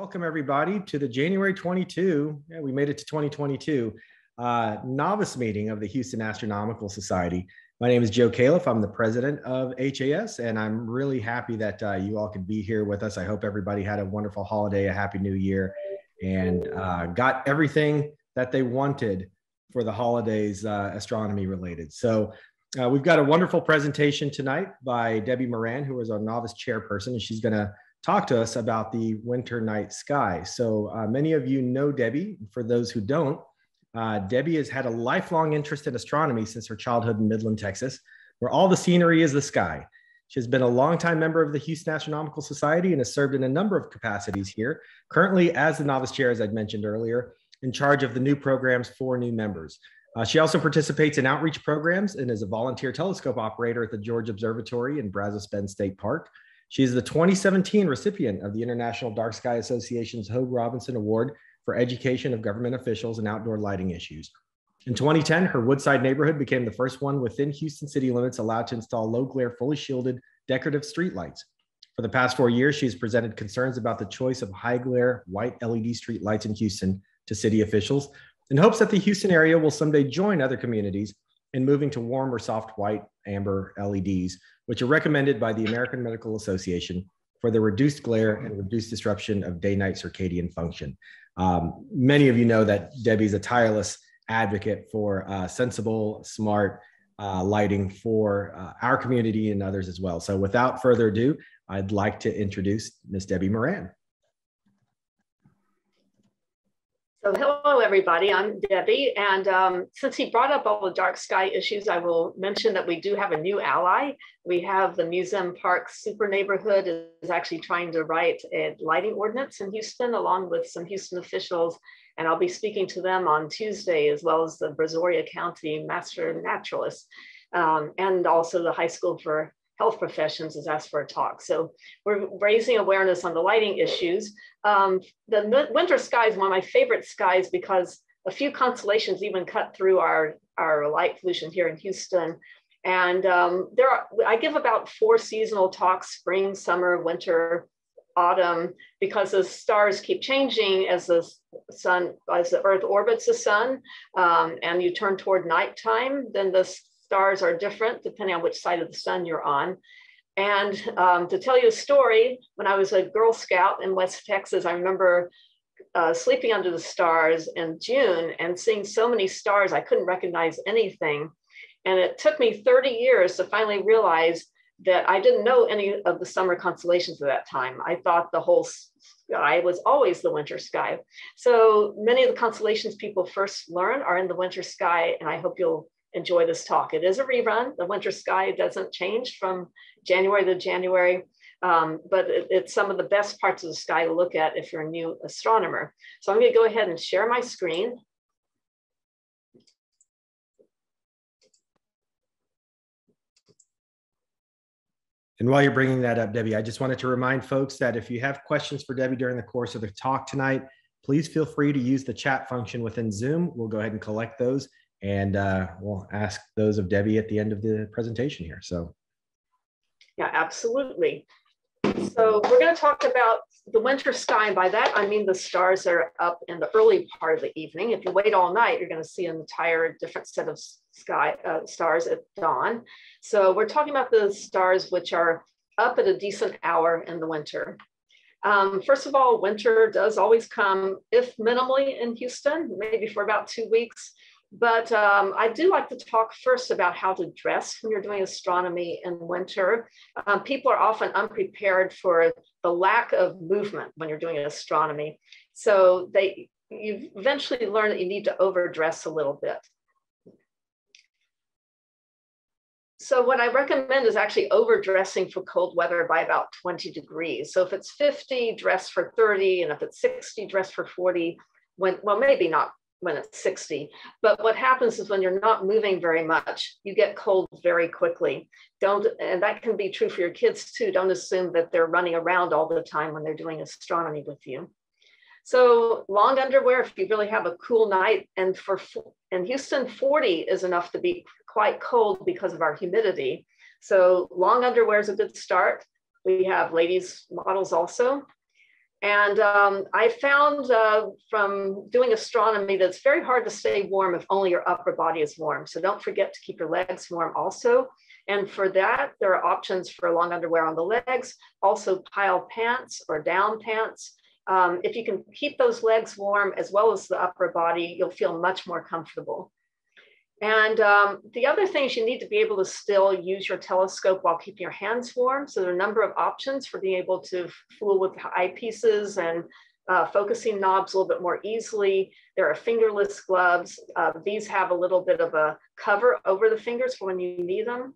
Welcome everybody to the January 22, we made it to 2022, novice meeting of the Houston Astronomical Society. My name is Joe Califf. I'm the president of HAS, and I'm really happy that you all could be here with us. I hope everybody had a wonderful holiday, a happy new year, and got everything that they wanted for the holidays, astronomy related. So we've got a wonderful presentation tonight by Debbie Moran, who is our novice chairperson, and she's gonna talk to us about the winter night sky. So many of you know Debbie. For those who don't, Debbie has had a lifelong interest in astronomy since her childhood in Midland, Texas, where all the scenery is the sky. She has been a longtime member of the Houston Astronomical Society and has served in a number of capacities here, currently as the novice chair, as I'd mentioned earlier, in charge of the new programs for new members. She also participates in outreach programs and is a volunteer telescope operator at the George Observatory in Brazos Bend State Park. She is the 2017 recipient of the International Dark Sky Association's Hoag-Robinson Award for education of government officials and outdoor lighting issues. In 2010, her Woodside neighborhood became the first one within Houston city limits allowed to install low glare, fully shielded decorative streetlights. For the past 4 years, she has presented concerns about the choice of high glare white LED streetlights in Houston to city officials in hopes that the Houston area will someday join other communities in moving to warm or soft white amber LEDs, which are recommended by the American Medical Association for the reduced glare and reduced disruption of day-night circadian function. Many of you know that Debbie's a tireless advocate for sensible, smart lighting for our community and others as well. So without further ado, I'd like to introduce Ms. Debbie Moran. So hello, everybody. I'm Debbie. And since he brought up all the dark sky issues, I will mention that we do have a new ally. We have the Museum Park Super Neighborhood is actually trying to write a lighting ordinance in Houston, along with some Houston officials. And I'll be speaking to them on Tuesday, as well as the Brazoria County Master Naturalist, and also the High School for Health Professions has asked for a talk. So we're raising awareness on the lighting issues. The winter sky is one of my favorite skies because a few constellations even cut through our light pollution here in Houston. And I give about 4 seasonal talks: spring, summer, winter, autumn, because the stars keep changing as the Earth orbits the sun, and you turn toward nighttime, then the stars are different depending on which side of the sun you're on. And to tell you a story, when I was a Girl Scout in West Texas, I remember sleeping under the stars in June and seeing so many stars, I couldn't recognize anything. And it took me 30 years to finally realize that I didn't know any of the summer constellations at that time. I thought the whole sky was always the winter sky. So many of the constellations people first learn are in the winter sky, and I hope you'll enjoy this talk. It is a rerun. The winter sky doesn't change from January to January, but it's some of the best parts of the sky to look at if you're a new astronomer. So I'm going to go ahead and share my screen. And while you're bringing that up, Debbie, I just wanted to remind folks that if you have questions for Debbie during the course of the talk tonight, please feel free to use the chat function within Zoom. We'll go ahead and collect those, and we'll ask those of Debbie at the end of the presentation here. So, yeah, absolutely. So we're going to talk about the winter sky. And by that, I mean the stars that are up in the early part of the evening. If you wait all night, you're going to see an entire different set of stars at dawn. So we're talking about the stars which are up at a decent hour in the winter. First of all, winter does always come, if minimally in Houston, maybe for about 2 weeks. But I do like to talk first about how to dress when you're doing astronomy in winter. People are often unprepared for the lack of movement when you're doing astronomy. So you eventually learn that you need to overdress a little bit. So what I recommend is actually overdressing for cold weather by about 20 degrees. So if it's 50, dress for 30, and if it's 60, dress for 40, well, maybe not when it's 60. But what happens is when you're not moving very much, you get cold very quickly. And that can be true for your kids too. Don't assume that they're running around all the time when they're doing astronomy with you. So long underwear if you really have a cool night, and in Houston, 40 is enough to be quite cold because of our humidity. So long underwear is a good start. We have ladies models also. And I found from doing astronomy that it's very hard to stay warm if only your upper body is warm. So don't forget to keep your legs warm also. And for that, there are options for long underwear on the legs, also pile pants or down pants. If you can keep those legs warm as well as the upper body, you'll feel much more comfortable. And the other thing is you need to be able to still use your telescope while keeping your hands warm. So there are a number of options for being able to fool with eyepieces and focusing knobs a little bit more easily. There are fingerless gloves. These have a little bit of a cover over the fingers for when you need them.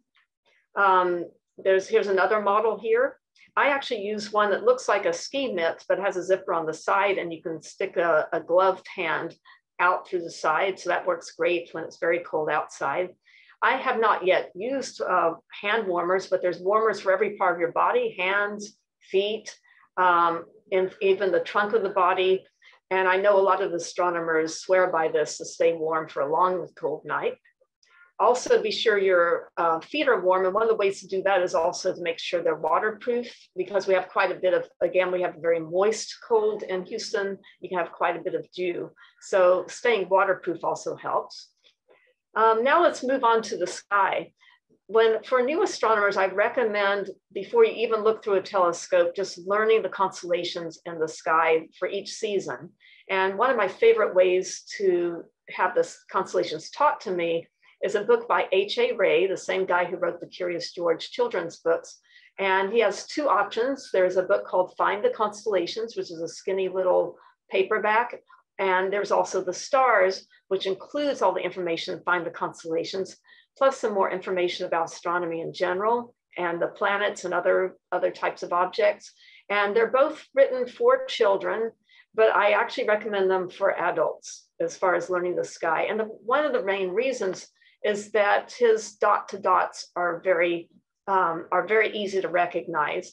Here's another model here. I actually use one that looks like a ski mitt, but has a zipper on the side, and you can stick a gloved hand out through the side. So that works great when it's very cold outside. I have not yet used hand warmers, but there's warmers for every part of your body, hands, feet, and even the trunk of the body. And I know a lot of astronomers swear by this to stay warm for a long, cold night. Also, be sure your feet are warm. And one of the ways to do that is also to make sure they're waterproof, because we have quite a bit of, again, we have a very moist cold in Houston. You can have quite a bit of dew. So staying waterproof also helps. Now let's move on to the sky. For new astronomers, I recommend before you even look through a telescope, just learning the constellations in the sky for each season. And one of my favorite ways to have the constellations taught to me is a book by H.A. Ray, the same guy who wrote the Curious George children's books. And he has two options. There's a book called Find the Constellations, which is a skinny little paperback. And there's also The Stars, which includes all the information, Find the Constellations, plus some more information about astronomy in general and the planets and other types of objects. And they're both written for children, but I actually recommend them for adults as far as learning the sky. And one of the main reasons is that his dot to dots are very easy to recognize.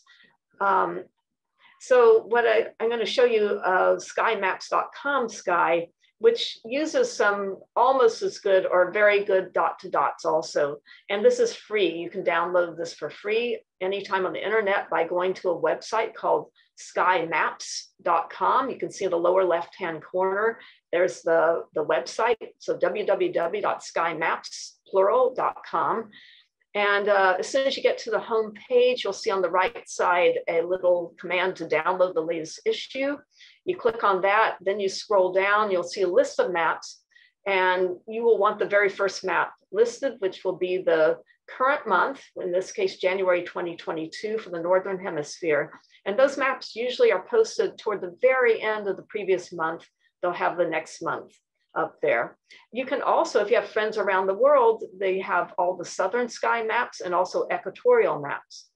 So what I'm going to show you skymaps.com sky, which uses some almost as good or very good dot to dots also. And this is free. You can download this for free anytime on the internet by going to a website called skymaps.com. You can see in the lower left-hand corner, there's the website. So www.skymapsplural.com. And as soon as you get to the home page, you'll see on the right side a little command to download the latest issue. You click on that, then you scroll down, you'll see a list of maps, and you will want the very first map listed, which will be the current month, in this case, January 2022 for the Northern Hemisphere. And those maps usually are posted toward the very end of the previous month. They'll have the next month up there. You can also, if you have friends around the world, they have all the southern sky maps and also equatorial maps.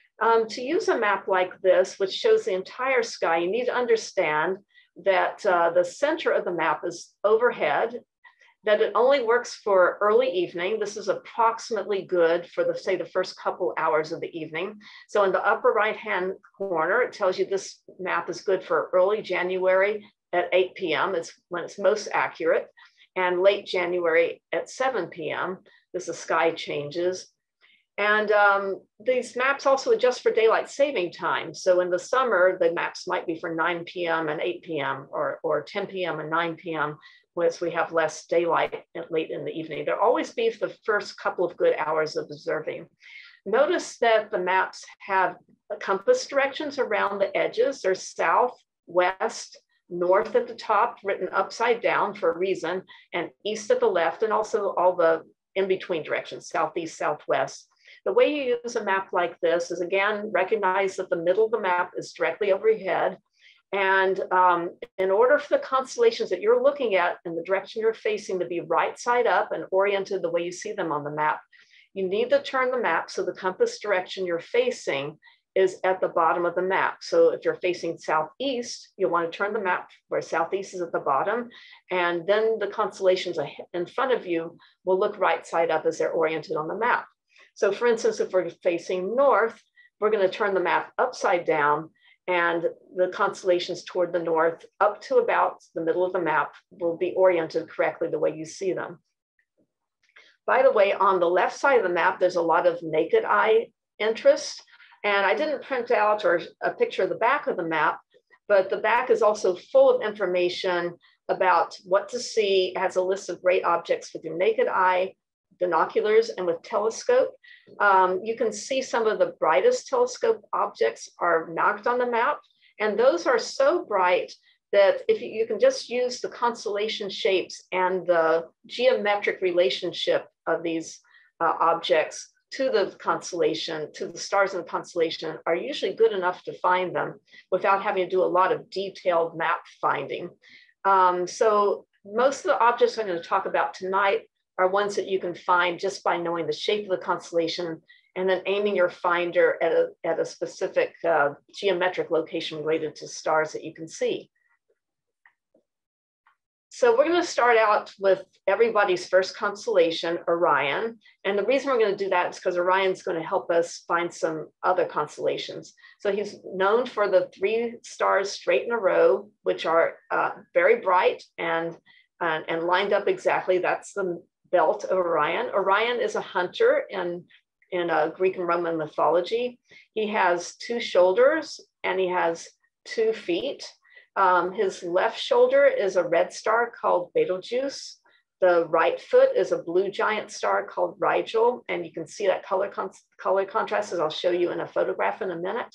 To use a map like this, which shows the entire sky, you need to understand that the center of the map is overhead, that it only works for early evening. This is approximately good for say the first couple hours of the evening. So in the upper right-hand corner, it tells you this map is good for early January at 8 p.m. It's when it's most accurate, and late January at 7 p.m. This is sky changes. And these maps also adjust for daylight saving time. So in the summer, the maps might be for 9 p.m. and 8 p.m. or 10 p.m. and 9 p.m. as we have less daylight late in the evening. There'll always be the first couple of good hours of observing. Notice that the maps have compass directions around the edges. There's south, west, north at the top, written upside down for a reason, and east at the left, and also all the in-between directions, southeast, southwest. The way you use a map like this is, again, recognize that the middle of the map is directly overhead. And in order for the constellations that you're looking at and the direction you're facing to be right side up and oriented the way you see them on the map, you need to turn the map so the compass direction you're facing is at the bottom of the map. So if you're facing southeast, you'll want to turn the map where southeast is at the bottom, and then the constellations in front of you will look right side up as they're oriented on the map. So for instance, if we're facing north, we're going to turn the map upside down, and the constellations toward the north up to about the middle of the map will be oriented correctly the way you see them. By the way, on the left side of the map, there's a lot of naked eye interest. And I didn't print out a picture of the back of the map, but the back is also full of information about what to see. It has a list of great objects with your naked eye, binoculars, and with telescope. You can see some of the brightest telescope objects are marked on the map, and those are so bright that if you can just use the constellation shapes and the geometric relationship of these objects to the constellation, to the stars in the constellation, are usually good enough to find them without having to do a lot of detailed map finding. So most of the objects I'm going to talk about tonight are ones that you can find just by knowing the shape of the constellation and then aiming your finder at a specific geometric location related to stars that you can see. So we're going to start out with everybody's first constellation, Orion. And the reason we're going to do that is because Orion's going to help us find some other constellations. So he's known for the 3 stars straight in a row, which are very bright and lined up exactly. That's the belt of Orion. Orion is a hunter in Greek and Roman mythology. He has 2 shoulders and he has 2 feet. His left shoulder is a red star called Betelgeuse. The right foot is a blue giant star called Rigel. And you can see that color contrast, as I'll show you in a photograph in a minute.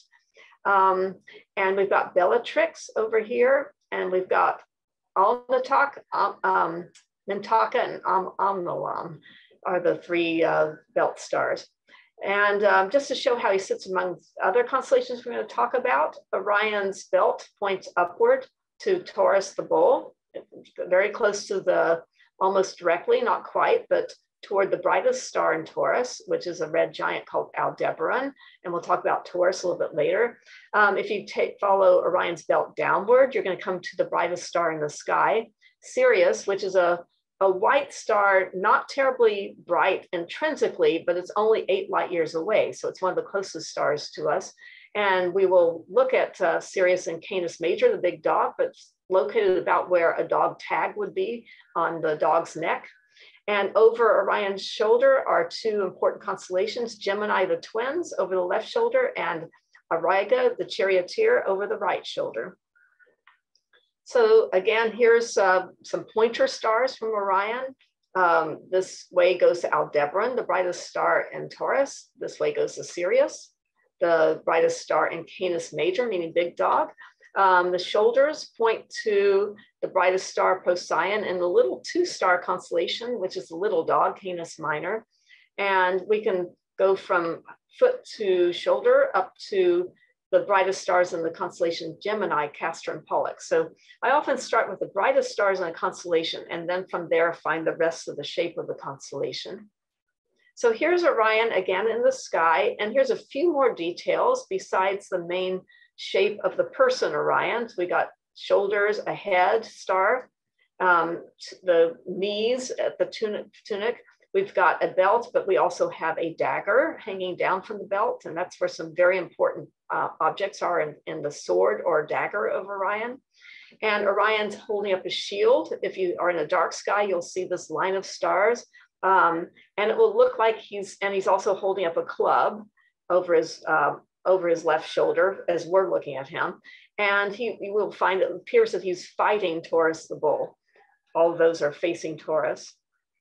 And we've got Bellatrix over here. And we've got Alnitak, Mintaka, and Amnalam are the 3 belt stars. And just to show how he sits among other constellations we're going to talk about, Orion's belt points upward to Taurus the Bull, very close to the, almost directly, not quite, but toward the brightest star in Taurus, which is a red giant called Aldebaran. And we'll talk about Taurus a little bit later. If you follow Orion's belt downward, you're going to come to the brightest star in the sky, Sirius, which is a white star, not terribly bright intrinsically, but it's only 8 light years away. So it's one of the closest stars to us. And we will look at Sirius in Canis Major, the big dog, but it's located about where a dog tag would be on the dog's neck. And over Orion's shoulder are 2 important constellations, Gemini, the twins, over the left shoulder, and Auriga, the charioteer, over the right shoulder. So again, here's some pointer stars from Orion. This way goes to Aldebaran, the brightest star in Taurus. This way goes to Sirius, the brightest star in Canis Major, meaning big dog. The shoulders point to the brightest star Procyon in the little 2-star constellation, which is the little dog, Canis Minor. And we can go from foot to shoulder up to the brightest stars in the constellation Gemini, Castor, and Pollux. So I often start with the brightest stars in a constellation and then from there find the rest of the shape of the constellation. So here's Orion again in the sky, and here's a few more details besides the main shape of the person Orion. So we got shoulders, a head star, the knees at the tunic. We've got a belt, but we also have a dagger hanging down from the belt, and that's where some very important objects are in the sword or dagger of Orion. And Orion's holding up a shield. If you are in a dark sky, you'll see this line of stars, and it will look like he's also holding up a club over his left shoulder as we're looking at him. And you will find it appears that he's fighting Taurus the Bull. All of those are facing Taurus.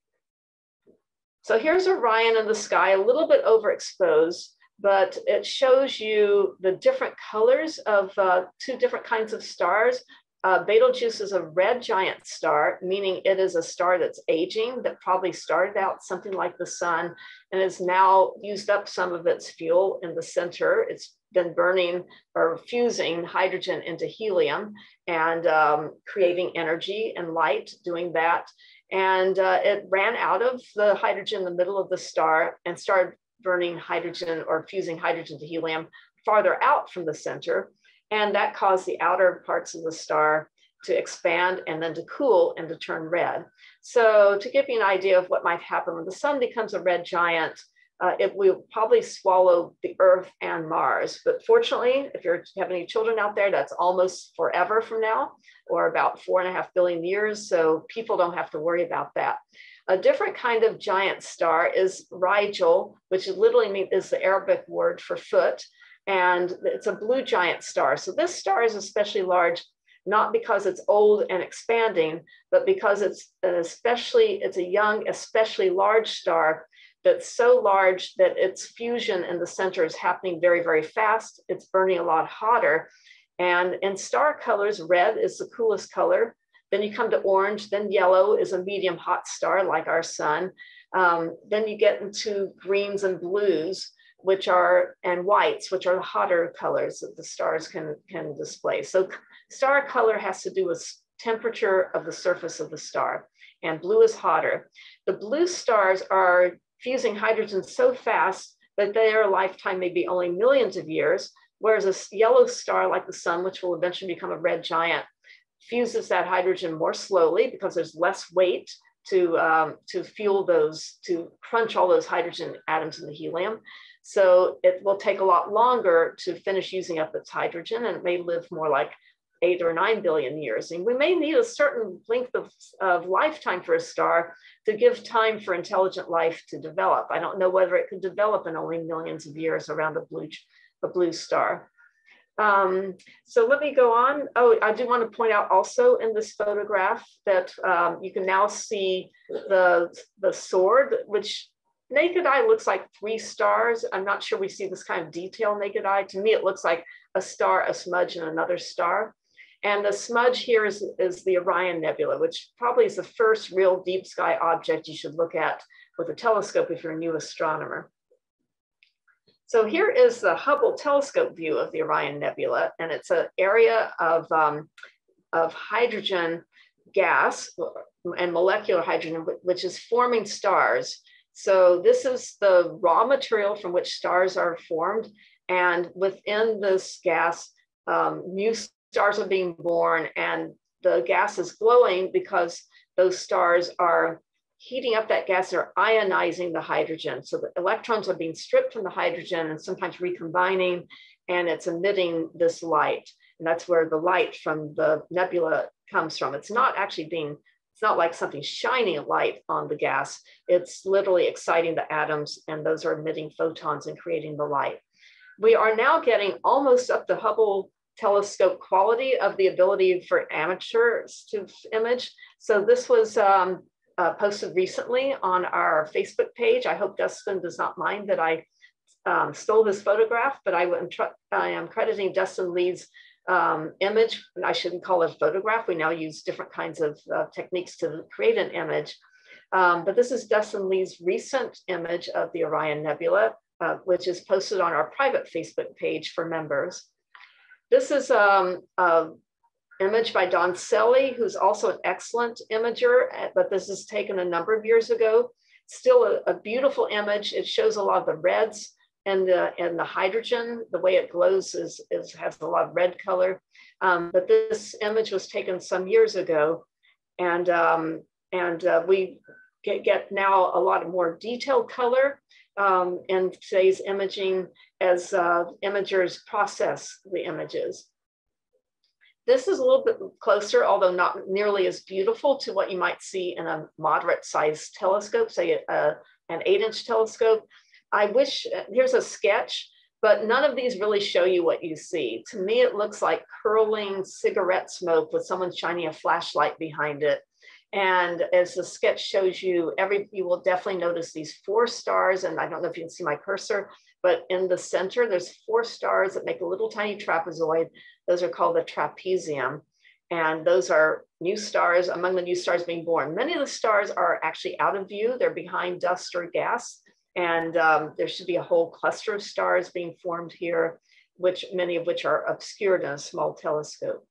So here's Orion in the sky, a little bit overexposed, but it shows you the different colors of 2 different kinds of stars. Betelgeuse is a red giant star, meaning it is a star that's aging, that probably started out something like the sun and has now used up some of its fuel in the center. It's been burning or fusing hydrogen into helium and creating energy and light doing that. And it ran out of the hydrogen in the middle of the star and started burning hydrogen or fusing hydrogen to helium farther out from the center. And that caused the outer parts of the star to expand and then to cool and to turn red. So to give you an idea of what might happen when the sun becomes a red giant, it will probably swallow the Earth and Mars. But fortunately, if you have any children out there, that's almost forever from now, or about 4.5 billion years. So people don't have to worry about that. A different kind of giant star is Rigel, which literally is the Arabic word for foot. and it's a blue giant star. So this star is especially large, not because it's old and expanding, but because it's a young, especially large star that's so large that its fusion in the center is happening very, very fast. It's burning a lot hotter. And in star colors, red is the coolest color. Then you come to orange, then yellow is a medium hot star like our sun. Then you get into greens and blues, and whites, which are the hotter colors that the stars can display. So star color has to do with temperature of the surface of the star, and blue is hotter. The blue stars are fusing hydrogen so fast that their lifetime may be only millions of years, whereas a yellow star like the sun, which will eventually become a red giant, fuses that hydrogen more slowly because there's less weight to fuel those, to crunch all those hydrogen atoms in the helium. So it will take a lot longer to finish using up its hydrogen, and it may live more like 8 or 9 billion years. And we may need a certain length of lifetime for a star to give time for intelligent life to develop. I don't know whether it could develop in only millions of years around a blue star. So let me go on. Oh, I do want to point out also in this photograph that you can now see the sword, which naked eye looks like 3 stars. I'm not sure we see this kind of detail naked eye. To me, it looks like a star, a smudge, and another star. And the smudge here is the Orion Nebula, which probably is the first real deep sky object you should look at with a telescope if you're a new astronomer. So here is the Hubble telescope view of the Orion Nebula, and it's an area of hydrogen gas and molecular hydrogen, which is forming stars. So this is the raw material from which stars are formed, and within this gas, new stars are being born, and the gas is glowing because those stars are heating up that gas. They're ionizing the hydrogen. So the electrons are being stripped from the hydrogen and sometimes recombining, and it's emitting this light. And that's where the light from the nebula comes from. It's not like something shining a light on the gas. It's literally exciting the atoms, and those are emitting photons and creating the light. We are now getting almost up to Hubble telescope quality of the ability for amateurs to image. So this was posted recently on our Facebook page. I hope Dustin does not mind that I stole this photograph, but I am crediting Dustin Lee's image. I shouldn't call it a photograph. We now use different kinds of techniques to create an image. But this is Dustin Lee's recent image of the Orion Nebula, which is posted on our private Facebook page for members. This is an image by Don Selly, who's also an excellent imager, but this is taken a number of years ago. Still a beautiful image. It shows a lot of the reds and the hydrogen. The way it glows has a lot of red color. But this image was taken some years ago, and we get now a lot more detailed color in today's imaging as imagers process the images. This is a little bit closer, although not nearly as beautiful, to what you might see in a moderate sized telescope, say an 8-inch telescope. Here's a sketch, but none of these really show you what you see. To me, it looks like curling cigarette smoke with someone shining a flashlight behind it. And as the sketch shows you, you will definitely notice these 4 stars, and I don't know if you can see my cursor, but in the center, there's 4 stars that make a little tiny trapezoid. Those are called the trapezium. And those are new stars, among the new stars being born. Many of the stars are actually out of view. They're behind dust or gas. And there should be a whole cluster of stars being formed here, many of which are obscured in a small telescope.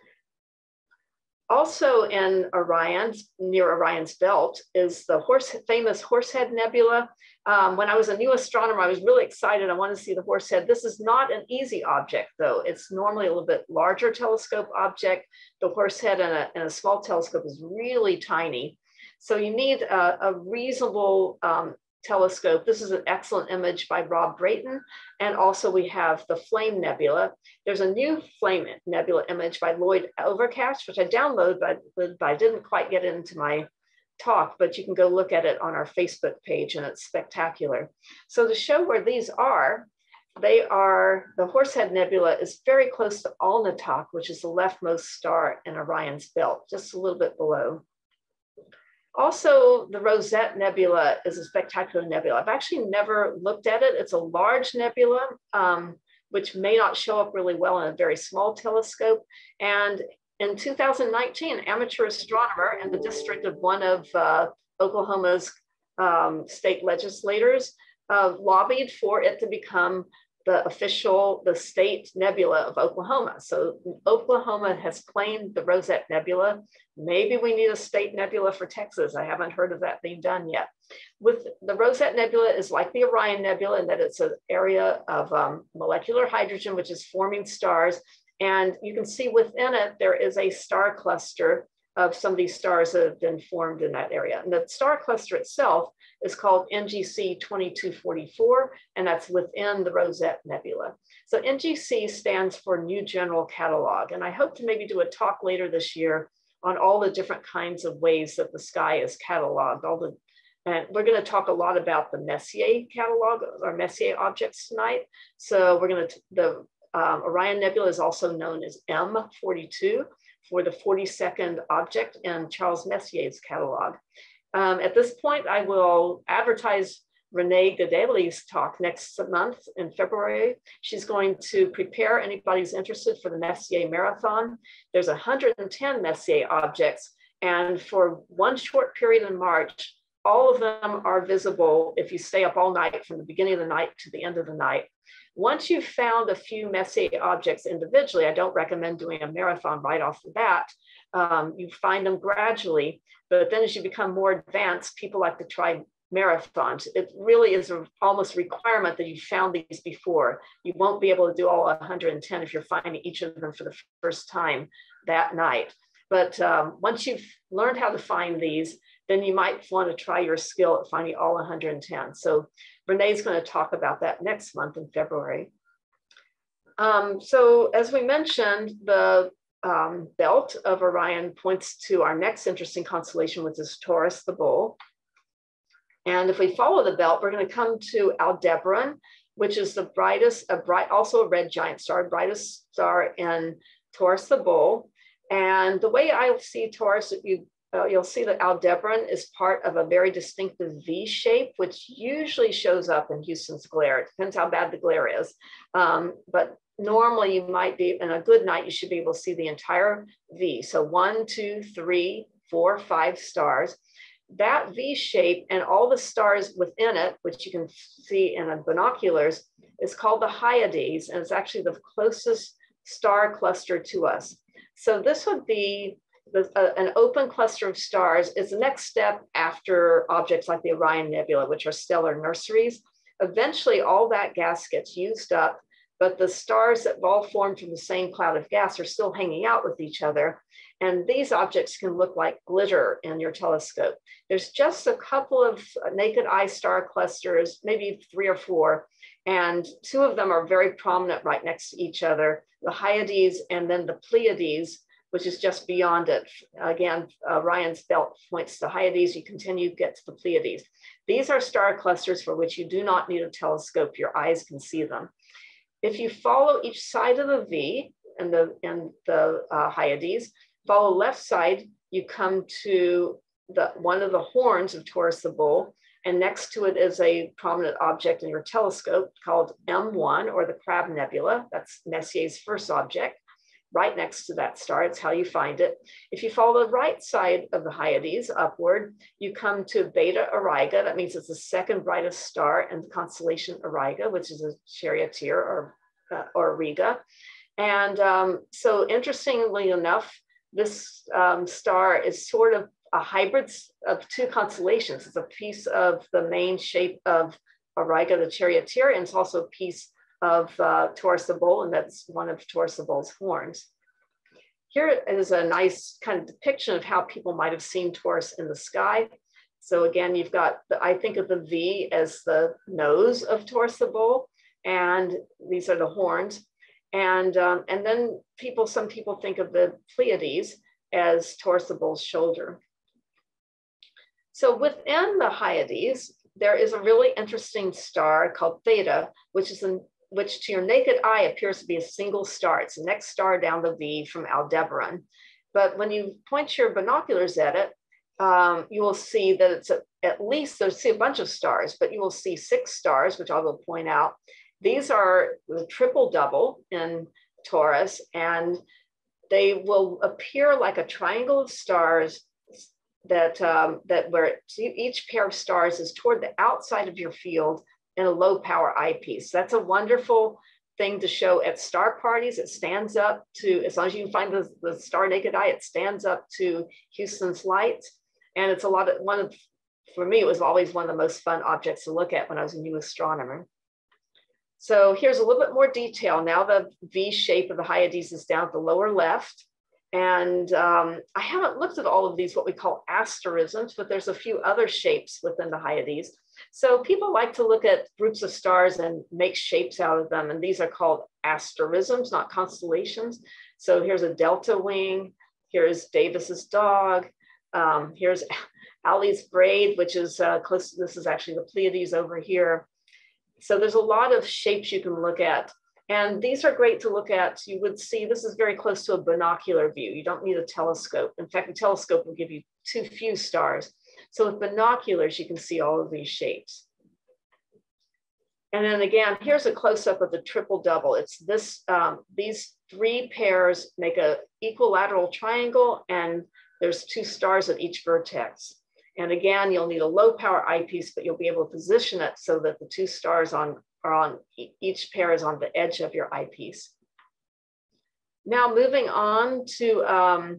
Also in Orion, near Orion's belt, is the famous Horsehead Nebula. When I was a new astronomer, I was really excited. I wanted to see the Horsehead. This is not an easy object, though. It's normally a little bit larger telescope object. The Horsehead in a small telescope is really tiny. So you need a reasonable telescope. This is an excellent image by Rob Brayton. And also we have the Flame Nebula. There's a new Flame Nebula image by Lloyd Overcash, which I downloaded, but I didn't quite get into my talk, but you can go look at it on our Facebook page, and it's spectacular. So to show where these are, the Horsehead Nebula is very close to Alnitak, which is the leftmost star in Orion's belt, just a little bit below. Also, the Rosette Nebula is a spectacular nebula. I've actually never looked at it. It's a large nebula, which may not show up really well in a very small telescope. And in 2019, amateur astronomer in the district of one of Oklahoma's state legislators lobbied for it to become the state nebula of Oklahoma. So Oklahoma has claimed the Rosette Nebula. Maybe we need a state nebula for Texas. I haven't heard of that being done yet. With the Rosette Nebula is like the Orion Nebula in that it's an area of molecular hydrogen, which is forming stars. And you can see within it, there is a star cluster of some of these stars that have been formed in that area. And the star cluster itself is called NGC 2244, and that's within the Rosette Nebula. So NGC stands for New General Catalog. And I hope to maybe do a talk later this year on all the different kinds of ways that the sky is cataloged. And we're going to talk a lot about the Messier catalog, or Messier objects tonight. So the Orion Nebula is also known as M42 for the 42nd object in Charles Messier's catalog. At this point, I will advertise Renee Gadeli's talk next month in February. She's going to prepare anybody who's interested for the Messier Marathon. There's 110 Messier objects, and for one short period in March, all of them are visible if you stay up all night from the beginning of the night to the end of the night. Once you've found a few Messier objects individually, I don't recommend doing a marathon right off the bat. You find them gradually, but then as you become more advanced, people like to try marathons. It really is an almost requirement that you found these before. You won't be able to do all 110 if you're finding each of them for the first time that night. But once you've learned how to find these, then you might want to try your skill at finding all 110. So Renee's going to talk about that next month in February. So as we mentioned, the belt of Orion points to our next interesting constellation, which is Taurus the Bull. And if we follow the belt, we're going to come to Aldebaran, which is the brightest, also a red giant star, brightest star in Taurus the Bull. And the way I see Taurus, you'll see that Aldebaran is part of a very distinctive V shape, which usually shows up in Houston's glare. It depends how bad the glare is. But normally you might be, in a good night, you should be able to see the entire V. So 1, 2, 3, 4, 5 stars. That V shape and all the stars within it, which you can see in binoculars, is called the Hyades, and it's actually the closest star cluster to us. So this would be an open cluster of stars is the next step after objects like the Orion Nebula, which are stellar nurseries. Eventually, all that gas gets used up, but the stars that all formed from the same cloud of gas are still hanging out with each other. And these objects can look like glitter in your telescope. There's just a couple of naked eye star clusters, maybe 3 or 4, and 2 of them are very prominent right next to each other, the Hyades and then the Pleiades, which is just beyond it. Again, Orion's belt points to Hyades. You continue to get to the Pleiades. These are star clusters for which you do not need a telescope. Your eyes can see them. If you follow each side of the V and the Hyades, follow left side, you come to one of the horns of Taurus the Bull, and next to it is a prominent object in your telescope called M1, or the Crab Nebula. That's Messier's first object. Right next to that star, it's how you find it. If you follow the right side of the Hyades upward, you come to Beta Auriga. That means it's the second brightest star in the constellation Auriga, which is a charioteer or Auriga. And so interestingly enough, this star is sort of a hybrid of 2 constellations. It's a piece of the main shape of Auriga, the charioteer, and it's also a piece of Taurus the Bull, and that's one of Taurus the Bull's horns. Here is a nice kind of depiction of how people might have seen Taurus in the sky. So again, you've got, I think of the V as the nose of Taurus the Bull, and these are the horns. And then some people think of the Pleiades as Taurus the Bull's shoulder. So within the Hyades, there is a really interesting star called Theta, which is which to your naked eye appears to be a single star. It's the next star down the V from Aldebaran. But when you point your binoculars at it, you will see that it's at least, there's a bunch of stars, but you will see 6 stars, which I will point out. These are the triple double in Taurus, and they will appear like a triangle of stars that where each pair of stars is toward the outside of your field in a low power eyepiece. That's a wonderful thing to show at star parties. It stands up to, as long as you can find the star naked eye, it stands up to Houston's lights. And it's for me, it was always one of the most fun objects to look at when I was a new astronomer. So here's a little bit more detail. Now the V shape of the Hyades is down at the lower left. And I haven't looked at all of these, what we call asterisms, but there's a few other shapes within the Hyades. So people like to look at groups of stars and make shapes out of them. And these are called asterisms, not constellations. So here's a delta wing. Here's Davis's dog. Here's Ali's braid, which is close. This is actually the Pleiades over here. So there's a lot of shapes you can look at. And these are great to look at. You would see this is very close to a binocular view. You don't need a telescope. In fact, a telescope will give you too few stars. So with binoculars, you can see all of these shapes. And then again, here's a close-up of the triple double. It's this, these 3 pairs make an equilateral triangle, and there's 2 stars at each vertex. And again, you'll need a low power eyepiece, but you'll be able to position it so that the 2 stars each pair is on the edge of your eyepiece. Now moving on to,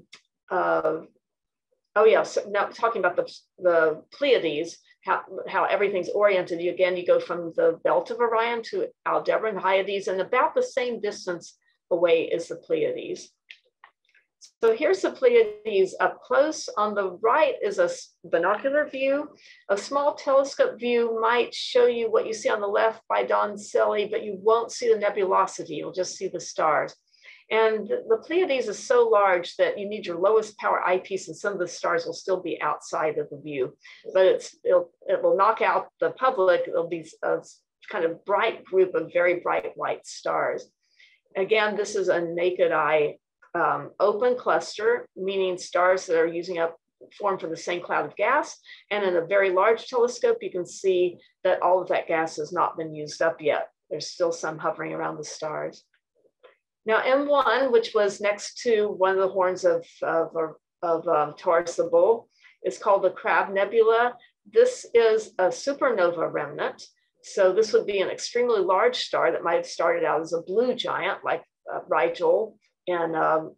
so now talking about the Pleiades, how everything's oriented. You go from the belt of Orion to Aldebaran, Hyades, and about the same distance away as the Pleiades. So here's the Pleiades up close. On the right is a binocular view. A small telescope view might show you what you see on the left by Donzelli, but you won't see the nebulosity. You'll just see the stars. And the Pleiades is so large that you need your lowest power eyepiece, and some of the stars will still be outside of the view. But it will knock out the public. It'll be a kind of bright group of very bright white stars. Again, this is a naked eye open cluster, meaning stars that are formed from the same cloud of gas. And in a very large telescope, you can see that all of that gas has not been used up yet. There's still some hovering around the stars. Now M1, which was next to one of the horns of Taurus the Bull, is called the Crab Nebula. This is a supernova remnant. So this would be an extremely large star that might have started out as a blue giant like Rigel in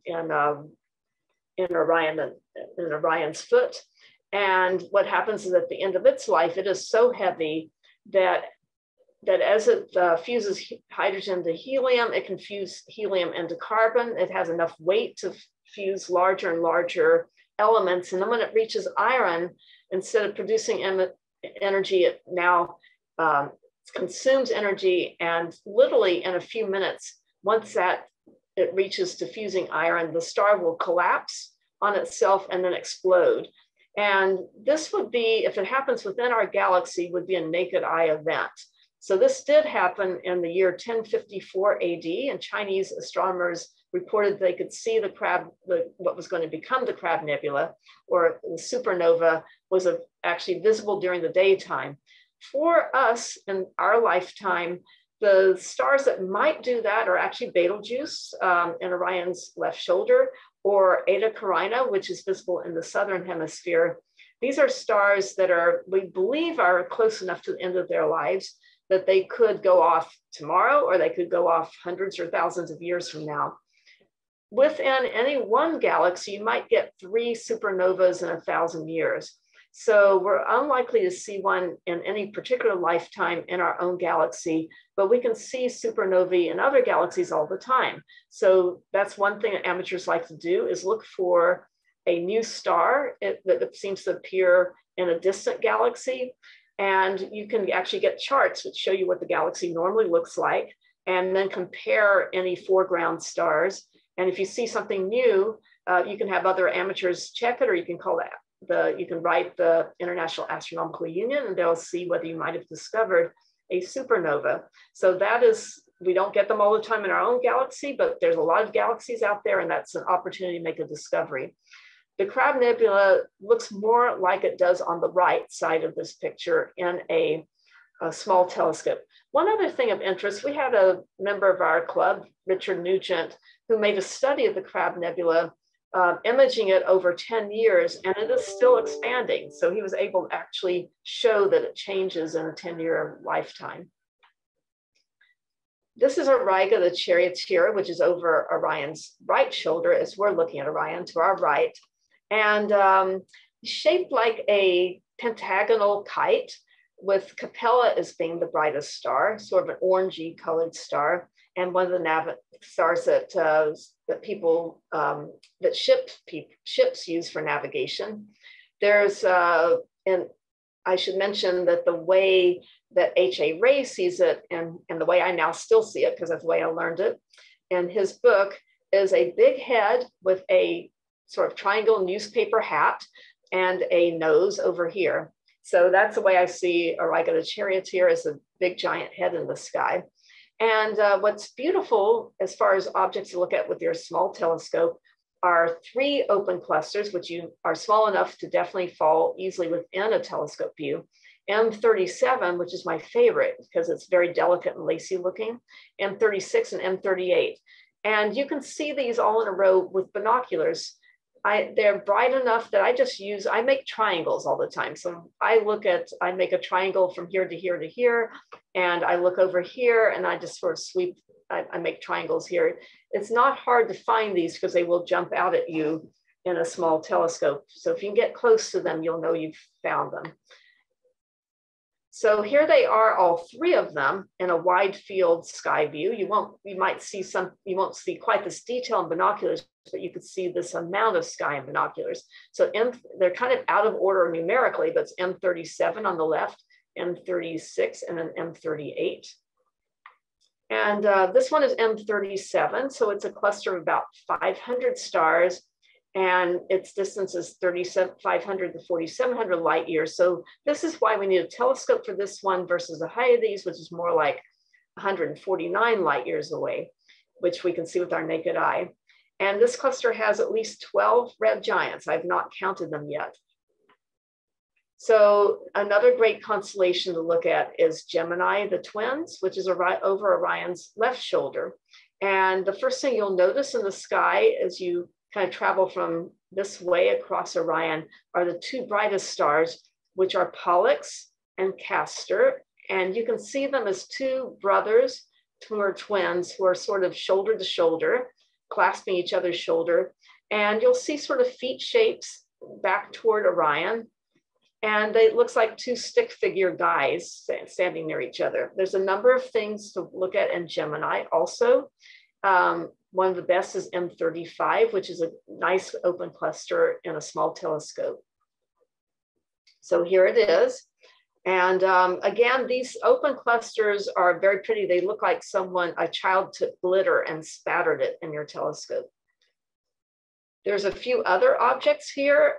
Orion's foot. And what happens is at the end of its life, it is so heavy that as it fuses hydrogen to helium, it can fuse helium into carbon. It has enough weight to fuse larger and larger elements. And then when it reaches iron, instead of producing energy, it now consumes energy. And literally in a few minutes, once it reaches to fusing iron, the star will collapse on itself and then explode. And this would be, if it happens within our galaxy, would be a naked eye event. So this did happen in the year 1054 AD, and Chinese astronomers reported they could see what was going to become the Crab Nebula, or the supernova, was actually visible during the daytime. For us in our lifetime, the stars that might do that are actually Betelgeuse in Orion's left shoulder, or Eta Carina, which is visible in the southern hemisphere. These are stars that we believe are close enough to the end of their lives that they could go off tomorrow, or they could go off hundreds or thousands of years from now. Within any one galaxy, you might get 3 supernovas in 1,000 years. So we're unlikely to see one in any particular lifetime in our own galaxy, but we can see supernovae in other galaxies all the time. So that's one thing that amateurs like to do, is look for a new star that seems to appear in a distant galaxy. And you can actually get charts which show you what the galaxy normally looks like, and then compare any foreground stars. And if you see something new, you can have other amateurs check it, or you can you can write the International Astronomical Union, and they'll see whether you might have discovered a supernova. So that is we don't get them all the time in our own galaxy, but there's a lot of galaxies out there, and that's an opportunity to make a discovery. The Crab Nebula looks more like it does on the right side of this picture in a small telescope. One other thing of interest, we had a member of our club, Richard Nugent, who made a study of the Crab Nebula, imaging it over 10 years, and it is still expanding. So he was able to actually show that it changes in a 10-year lifetime. This is Auriga the Charioteer, which is over Orion's right shoulder as we're looking at Orion to our right, and shaped like a pentagonal kite, with Capella as being the brightest star, sort of an orangey colored star, and one of the stars that people that ships use for navigation. There's and I should mention that the way that H.A. Ray sees it, and the way I now still see it, because that's the way I learned it in his book, is a big head with a sort of triangle newspaper hat and a nose over here. So that's the way I see Auriga the Charioteer, as a big giant head in the sky. And what's beautiful as far as objects to look at with your small telescope are 3 open clusters, which are small enough to definitely fall easily within a telescope view. M37, which is my favorite because it's very delicate and lacy looking, M36 and M38. And you can see these all in a row with binoculars. They're bright enough that I make triangles all the time. So I make a triangle from here to here to here, and I look over here and I just sort of sweep, I make triangles here. It's not hard to find these because they will jump out at you in a small telescope. So if you can get close to them, you'll know you've found them. So here they are, all 3 of them in a wide field sky view. You won't see quite this detail in binoculars, but you could see this amount of sky in binoculars. So they're kind of out of order numerically, but it's M37 on the left, M36, and then M38. And this one is M37. So it's a cluster of about 500 stars, and its distance is 3,500 to 4,700 light years. So this is why we need a telescope for this one versus the Hyades, which is more like 149 light years away, which we can see with our naked eye. And this cluster has at least 12 red giants. I've not counted them yet. So another great constellation to look at is Gemini, the twins, which is over Orion's left shoulder. And the first thing you'll notice in the sky as you kind of travel from this way across Orion are the 2 brightest stars, which are Pollux and Castor. And you can see them as 2 brothers who are twins, who are sort of shoulder to shoulder, clasping each other's shoulder. And you'll see sort of feet shapes back toward Orion. And it looks like 2 stick figure guys standing near each other. There's a number of things to look at in Gemini also. One of the best is M35, which is a nice open cluster in a small telescope. So here it is. And again, these open clusters are very pretty. They look like a child took glitter and spattered it in your telescope. There's a few other objects here.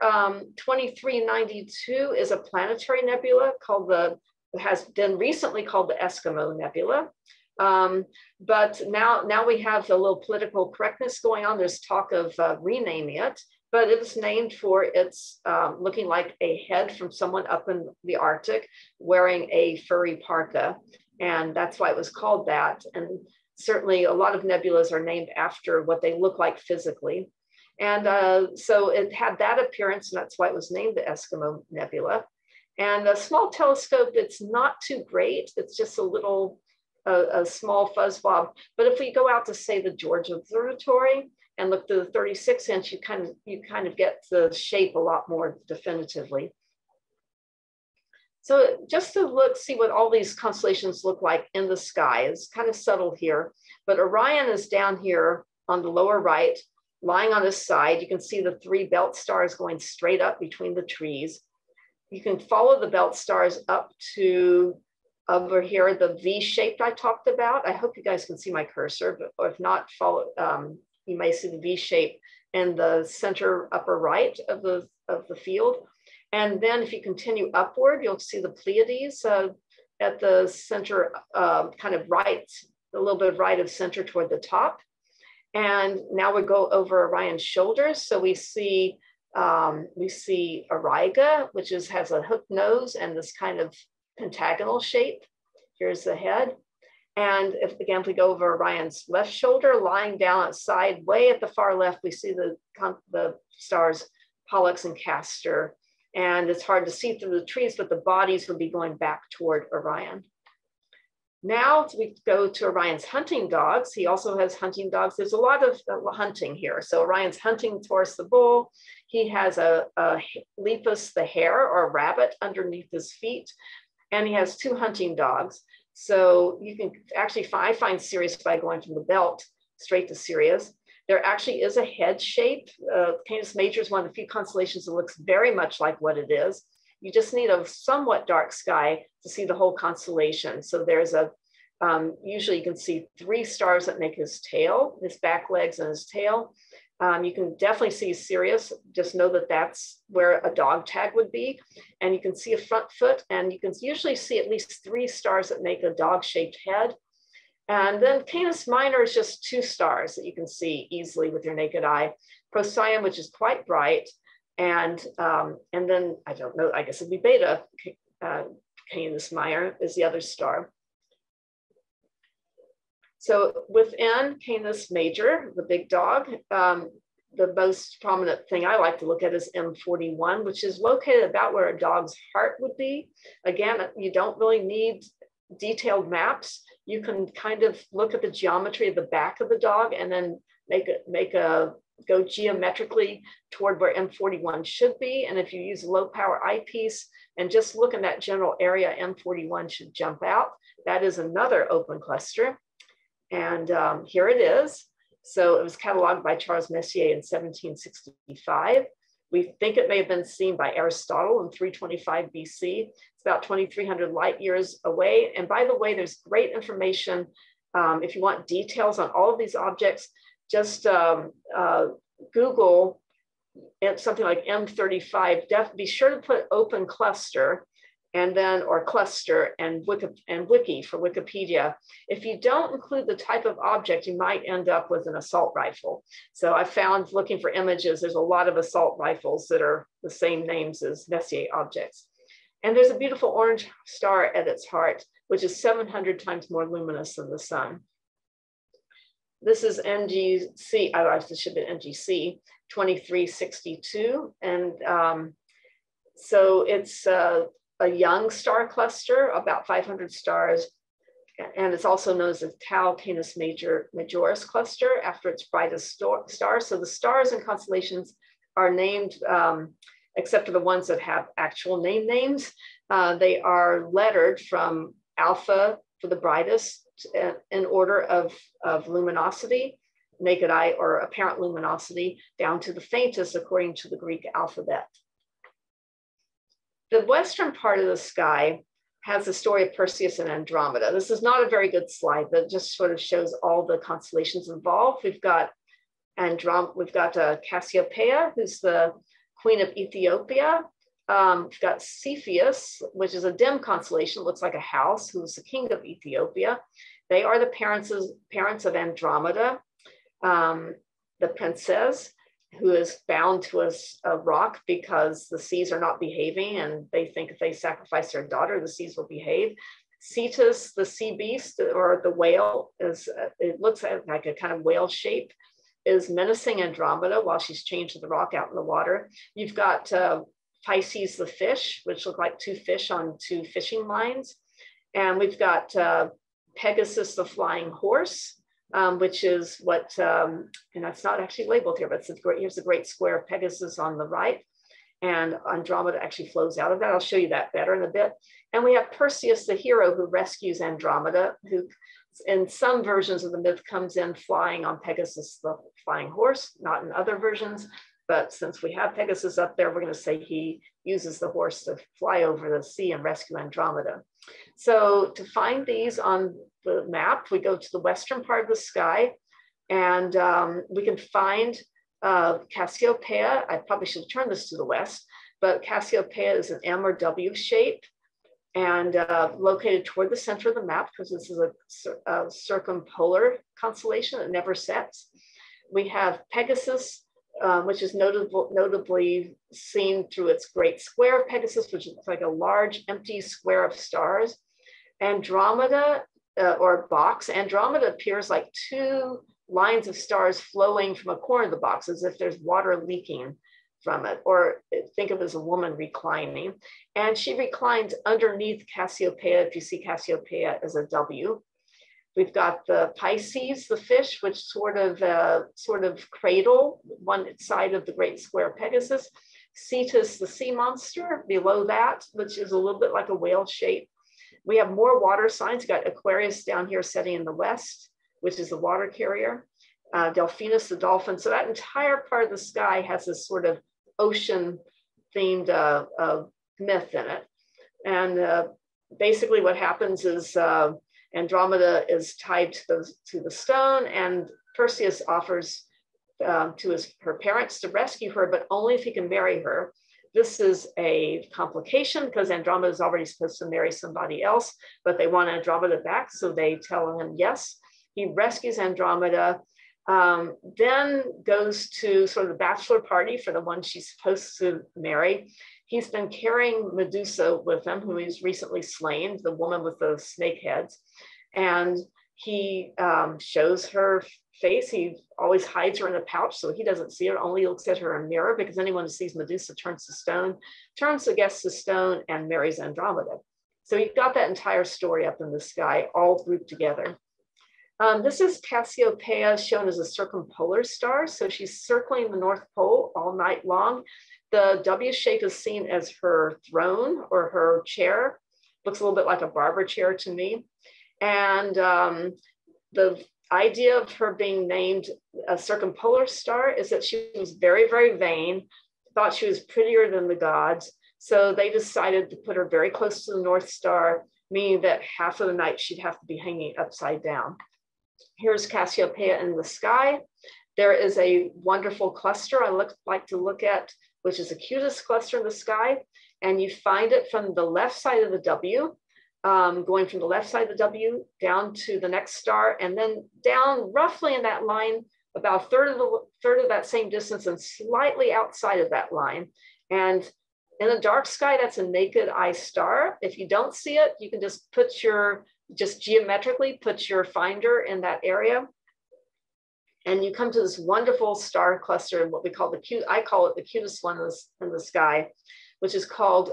2392 is a planetary nebula has been recently called the Eskimo Nebula. But now we have a little political correctness going on. There's talk of renaming it, but it was named for its looking like a head from someone up in the Arctic wearing a furry parka. And that's why it was called that. And certainly a lot of nebulas are named after what they look like physically. And so it had that appearance, and that's why it was named the Eskimo Nebula. And a small telescope, it's not too great. It's just a small fuzzbob. But if we go out to, say, the George Observatory and look through the 36-inch, you kind of get the shape a lot more definitively. So just to see what all these constellations look like in the sky is kind of subtle here. But Orion is down here on the lower right, lying on his side. You can see the 3 belt stars going straight up between the trees. You can follow the belt stars up to over here, the V shape I talked about. I hope you guys can see my cursor, or if not, you may see the V shape in the center upper right of the field. And then if you continue upward, you'll see the Pleiades at the center kind of right a little bit right of center toward the top. And now we go over Orion's shoulders. So we see Auriga, which has a hooked nose and this kind of pentagonal shape. Here's the head. And if we go over Orion's left shoulder, lying down outside, way at the far left, we see the stars Pollux and Castor. And it's hard to see through the trees, but the bodies would be going back toward Orion. Now we go to Orion's hunting dogs. He also has hunting dogs. There's a lot of hunting here. So Orion's hunting Taurus the bull. He has a Lepus the hare, or a rabbit, underneath his feet. And he has 2 hunting dogs. So you can actually find Sirius by going from the belt straight to Sirius. There actually is a head shape. Canis Major is one of the few constellations that looks very much like what it is. You just need a somewhat dark sky to see the whole constellation. So there's usually you can see 3 stars that make his tail, his back legs and his tail. You can definitely see Sirius. Just know that that's where a dog tag would be. And you can see a front foot, and you can usually see at least 3 stars that make a dog-shaped head. And then Canis Minor is just 2 stars that you can see easily with your naked eye. Procyon, which is quite bright. And then, I don't know, I guess it'd be Beta. Canis Minor is the other star. So within Canis Major, the big dog, the most prominent thing I like to look at is M41, which is located about where a dog's heart would be. Again, you don't really need detailed maps. You can kind of look at the geometry of the back of the dog and then go geometrically toward where M41 should be. And if you use a low power eyepiece and just look in that general area, M41 should jump out. That is another open cluster. And here it is. So it was cataloged by Charles Messier in 1765. We think it may have been seen by Aristotle in 325 BC. It's about 2,300 light years away. And by the way, there's great information. If you want details on all of these objects, just Google something like M35. Be sure to put open cluster and then, or cluster and wiki for Wikipedia. If you don't include the type of object, you might end up with an assault rifle. So I found, looking for images, there's a lot of assault rifles that are the same names as Messier objects. And there's a beautiful orange star at its heart, which is 700 times more luminous than the sun. This is NGC, this should be NGC 2362. And so it's a young star cluster, about 500 stars. And it's also known as the Tau Canis Majoris cluster after its brightest star. So the stars and constellations are named, except for the ones that have actual names. They are lettered from alpha for the brightest in order of luminosity, naked eye or apparent luminosity, down to the faintest according to the Greek alphabet. The western part of the sky has the story of Perseus and Andromeda. This is not a very good slide, but it just sort of shows all the constellations involved. We've got Cassiopeia, who's the queen of Ethiopia. We've got Cepheus, which is a dim constellation, looks like a house, who's the king of Ethiopia. They are the parents of Andromeda, the princess, who is bound to a rock because the seas are not behaving, and they think if they sacrifice their daughter, the seas will behave. Cetus, the sea beast, or the whale, it looks like a kind of whale shape, is menacing Andromeda while she's chained to the rock out in the water. You've got Pisces the fish, which look like 2 fish on 2 fishing lines. And we've got Pegasus the flying horse, which is what, and that's not actually labeled here, but here's the great square of Pegasus on the right. And Andromeda actually flows out of that. I'll show you that better in a bit. And we have Perseus, the hero who rescues Andromeda, who in some versions of the myth comes in flying on Pegasus, the flying horse, not in other versions. But since we have Pegasus up there, we're going to say he uses the horse to fly over the sea and rescue Andromeda. So to find these on the map, we go to the western part of the sky, and we can find Cassiopeia. I probably should turn this to the west, but Cassiopeia is an M or W shape. and located toward the center of the map, because this is a circumpolar constellation that never sets. We have Pegasus, which is notably seen through its great square of Pegasus, which looks like a large empty square of stars. Andromeda, or box, Andromeda appears like two lines of stars flowing from a corner of the box, as if there's water leaking from it, or think of it as a woman reclining. And she reclines underneath Cassiopeia, if you see Cassiopeia as a W. We've got the Pisces, the fish, which sort of cradle one side of the great square Pegasus. Cetus, the sea monster, below that, which is a little bit like a whale shape. We have more water signs. We've got Aquarius down here setting in the west, which is the water carrier. Delphinus, the dolphin. So that entire part of the sky has this sort of ocean-themed myth in it. And basically what happens is Andromeda is tied to the stone, and Perseus offers to her parents to rescue her, but only if he can marry her. This is a complication because Andromeda is already supposed to marry somebody else, but they want Andromeda back, so they tell him yes. He rescues Andromeda, then goes to sort of the bachelor party for the one she's supposed to marry. He's been carrying Medusa with him, who he's recently slain, the woman with the snake heads. And he shows her face. He always hides her in a pouch so he doesn't see her, only looks at her in a mirror, because anyone who sees Medusa turns to stone, turns against the stone, and marries Andromeda. So you've got that entire story up in the sky, all grouped together. This is Cassiopeia, shown as a circumpolar star. So she's circling the North Pole all night long. The W shape is seen as her throne or her chair. Looks a little bit like a barber chair to me. And the idea of her being named a circumpolar star is that she was very, very vain, thought she was prettier than the gods. So they decided to put her very close to the North Star, meaning that half of the night she'd have to be hanging upside down. Here's Cassiopeia in the sky. There is a wonderful cluster I like to look at, which is the cutest cluster in the sky. And you find it from the left side of the W, going from the left side of the W down to the next star, and then down roughly in that line, about a third of that same distance and slightly outside of that line. And in a dark sky, that's a naked eye star. If you don't see it, you can just geometrically put your finder in that area. And you come to this wonderful star cluster, what we call I call it the cutest one in the sky, which is called,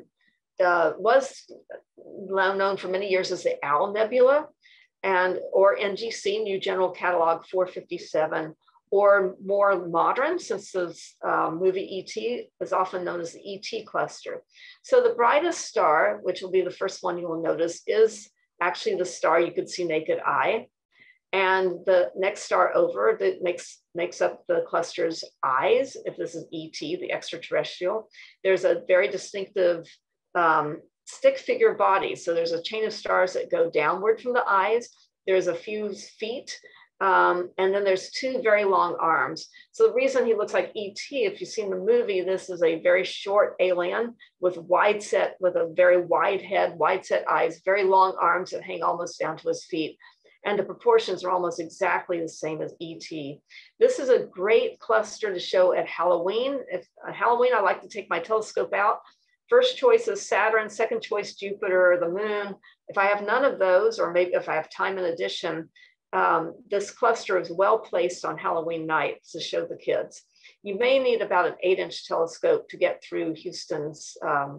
was known for many years as the Owl Nebula, or NGC, New General Catalog 457, or more modern, since the movie E.T. is often known as the E.T. cluster. So the brightest star, which will be the first one you will notice, is actually the star you could see naked eye. And the next star over that makes up the cluster's eyes, if this is ET, the extraterrestrial, there's a very distinctive stick figure body. So there's a chain of stars that go downward from the eyes. There's a few feet, and then there's two very long arms. So the reason he looks like ET, if you've seen the movie, this is a very short alien with a very wide head, wide set eyes, very long arms that hang almost down to his feet. And the proportions are almost exactly the same as ET. This is a great cluster to show at Halloween. Halloween, I like to take my telescope out. First choice is Saturn, second choice Jupiter or the moon. If I have none of those, or maybe if I have time in addition, this cluster is well placed on Halloween night to show the kids. You may need about an 8-inch telescope to get through Houston's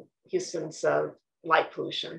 light pollution.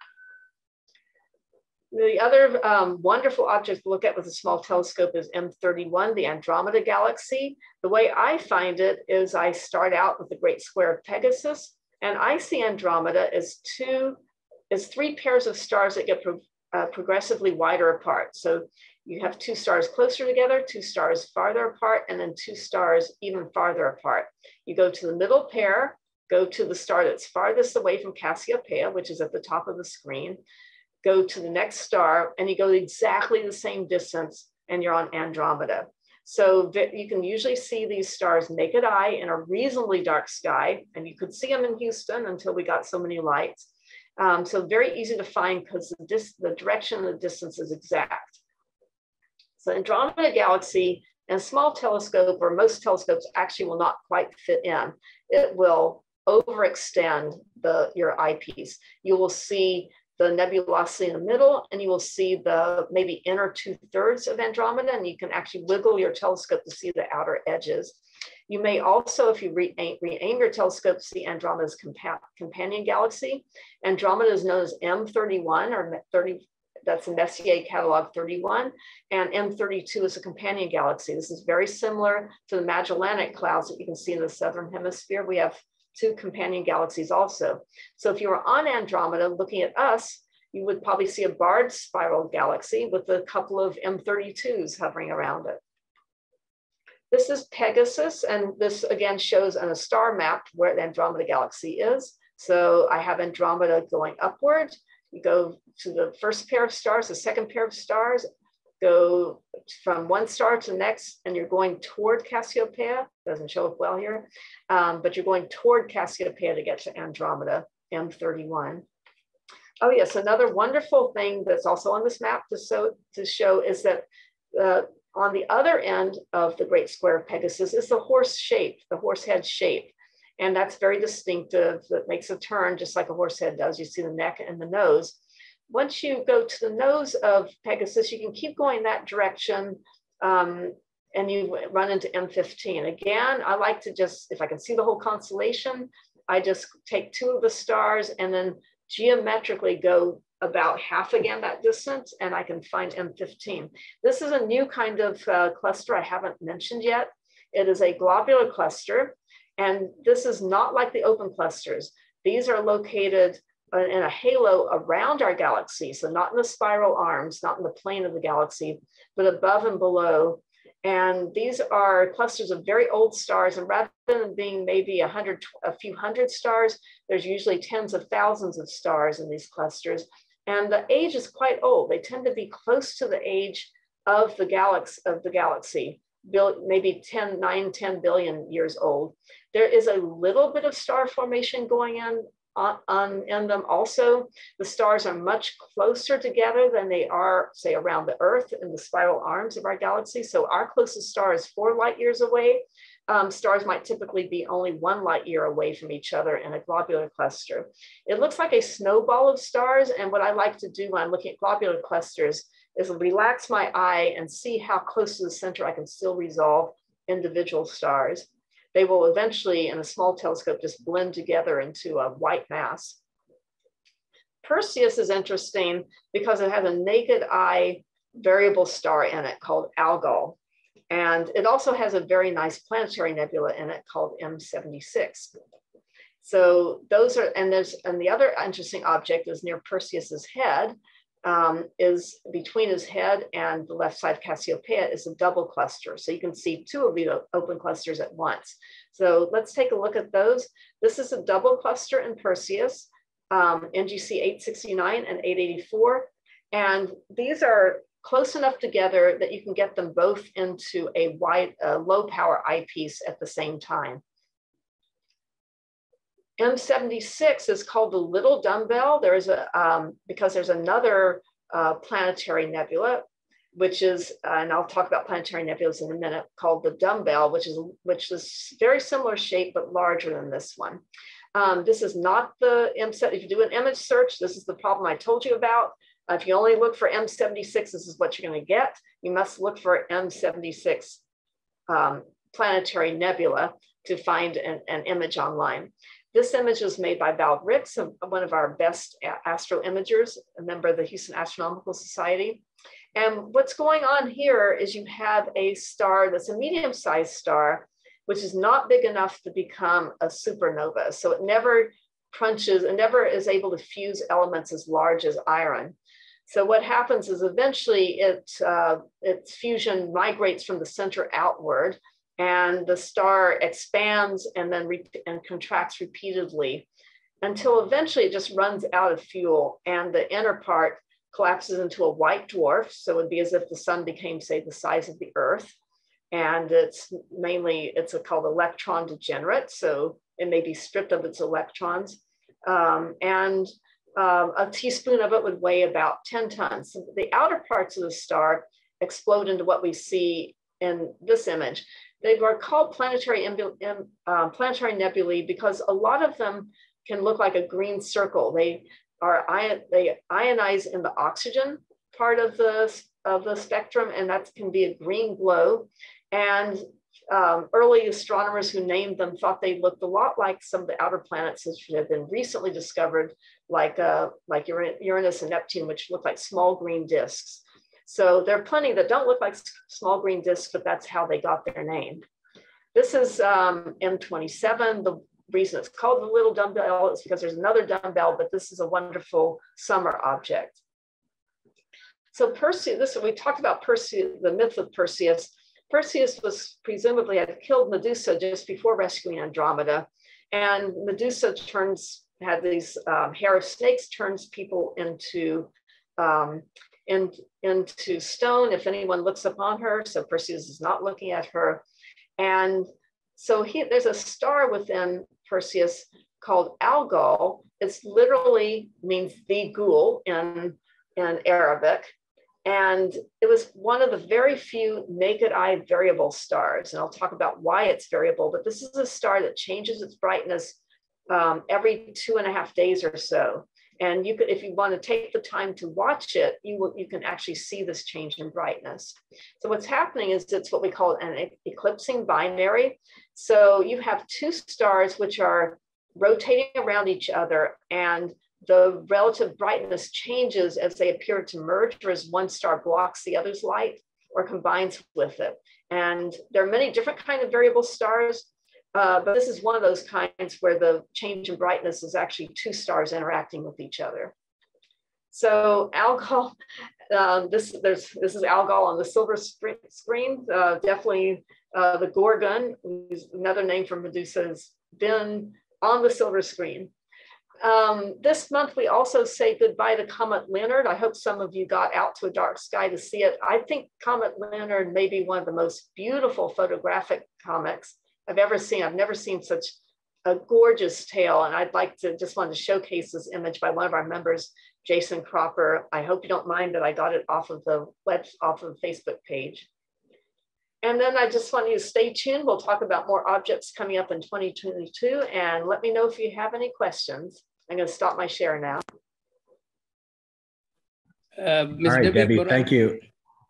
The other wonderful object to look at with a small telescope is M31, the Andromeda Galaxy. The way I find it is I start out with the great square of Pegasus, and I see Andromeda as three pairs of stars that get progressively wider apart. So you have two stars closer together, two stars farther apart, and then two stars even farther apart. You go to the middle pair, go to the star that's farthest away from Cassiopeia, which is at the top of the screen, go to the next star, and you go exactly the same distance, and you're on Andromeda. So you can usually see these stars naked eye in a reasonably dark sky, and you could see them in Houston until we got so many lights. So very easy to find because the direction and the distance is exact. So Andromeda Galaxy, and a small telescope, or most telescopes, actually will not quite fit in. It will overextend your eyepiece. You will see the nebulosity in the middle, and you will see the maybe inner 2/3 of Andromeda, and you can actually wiggle your telescope to see the outer edges. You may also, if you re-aim your telescope, see Andromeda's companion galaxy. Andromeda is known as M31, or 30. That's a Messier catalog 31, and M32 is a companion galaxy. This is very similar to the Magellanic Clouds that you can see in the southern hemisphere. We have 2 companion galaxies also. So if you were on Andromeda looking at us, you would probably see a barred spiral galaxy with a couple of M32s hovering around it. This is Pegasus, and this again shows on a star map where the Andromeda Galaxy is. So I have Andromeda going upward. You go to the first pair of stars, the second pair of stars, go from one star to the next, and you're going toward Cassiopeia. Doesn't show up well here, but you're going toward Cassiopeia to get to Andromeda, M31. Oh yes, another wonderful thing that's also on this map to show is that on the other end of the Great Square of Pegasus is the horse shape, the horse head shape. And that's very distinctive. That makes a turn just like a horse head does. You see the neck and the nose. Once you go to the nose of Pegasus, you can keep going that direction and you run into M15. Again, I like to just, if I can see the whole constellation, I just take 2 of the stars and then geometrically go about half again that distance, and I can find M15. This is a new kind of cluster I haven't mentioned yet. It is a globular cluster. And this is not like the open clusters. These are located in a halo around our galaxy. So not in the spiral arms, not in the plane of the galaxy, but above and below. And these are clusters of very old stars. And rather than being maybe a few hundred stars, there's usually tens of thousands of stars in these clusters. And the age is quite old. They tend to be close to the age of the galaxy. Maybe 10 billion years old. There is a little bit of star formation going in them also. The stars are much closer together than they are, say, around the Earth in the spiral arms of our galaxy. So our closest star is 4 light years away. Stars might typically be only 1 light year away from each other in a globular cluster. It looks like a snowball of stars. And what I like to do when I'm looking at globular clusters is relax my eye and see how close to the center I can still resolve individual stars. They will eventually, in a small telescope, just blend together into a white mass. Perseus is interesting because it has a naked eye variable star in it called Algol. And it also has a very nice planetary nebula in it called M76. So those are, and the other interesting object is near Perseus's head. Is between his head and the left side of Cassiopeia is a double cluster. So you can see 2 of the open clusters at once. So let's take a look at those. This is a double cluster in Perseus, NGC 869 and 884. And these are close enough together that you can get them both into a low power eyepiece at the same time. M76 is called the Little Dumbbell. There's because there's another planetary nebula, which is, and I'll talk about planetary nebulas in a minute, called the Dumbbell, which is very similar shape, but larger than this one. This is not the M7. If you do an image search, this is the problem I told you about. If you only look for M76, this is what you're going to get. You must look for M76 planetary nebula to find an image online. This image was made by Val Ricks, one of our best astro imagers, a member of the Houston Astronomical Society. And what's going on here is you have a star that's a medium-sized star, which is not big enough to become a supernova. So it never crunches, it never is able to fuse elements as large as iron. So what happens is eventually its fusion migrates from the center outward, and the star expands and then contracts repeatedly until eventually it just runs out of fuel, and the inner part collapses into a white dwarf. So it would be as if the sun became, say, the size of the Earth. And it's called electron degenerate. So it may be stripped of its electrons. a teaspoon of it would weigh about 10 tons. So the outer parts of the star explode into what we see in this image. They are called planetary nebulae because a lot of them can look like a green circle. They ionize in the oxygen part of the spectrum, and that can be a green glow. And early astronomers who named them thought they looked a lot like some of the outer planets that have been recently discovered, like Uranus and Neptune, which look like small green disks. So there are plenty that don't look like small green disks, but that's how they got their name. This is M27. The reason it's called the little dumbbell is because there's another dumbbell, but this is a wonderful summer object. So Perseus, we talked about Perseus, the myth of Perseus. Perseus was presumably had killed Medusa just before rescuing Andromeda. And Medusa had these hair of snakes, turns people into stone if anyone looks upon her. So Perseus is not looking at her. And so there's a star within Perseus called Algol. It's literally means the ghoul in Arabic. And it was one of the very few naked eye variable stars. And I'll talk about why it's variable, but this is a star that changes its brightness every 2.5 days or so. And you could, if you want to take the time to watch it, you can actually see this change in brightness. So what's happening is it's what we call an eclipsing binary. So you have two stars which are rotating around each other, and the relative brightness changes as they appear to merge, or as one star blocks the other's light or combines with it. And there are many different kinds of variable stars, but this is one of those kinds where the change in brightness is actually two stars interacting with each other. So Algol, this is Algol on the silver screen. Definitely the Gorgon, who's another name for Medusa, has been on the silver screen. This month, we also say goodbye to Comet Leonard. I hope some of you got out to a dark sky to see it. I think Comet Leonard may be one of the most beautiful photographic comets I've ever seen. I've never seen such a gorgeous tail. And I'd like to just want to showcase this image by one of our members, Jason Cropper. I hope you don't mind that I got it off of the Facebook page. And then I just want you to stay tuned. We'll talk about more objects coming up in 2022, and let me know if you have any questions. I'm going to stop my share now. Ms. All right, Debbie, thank you.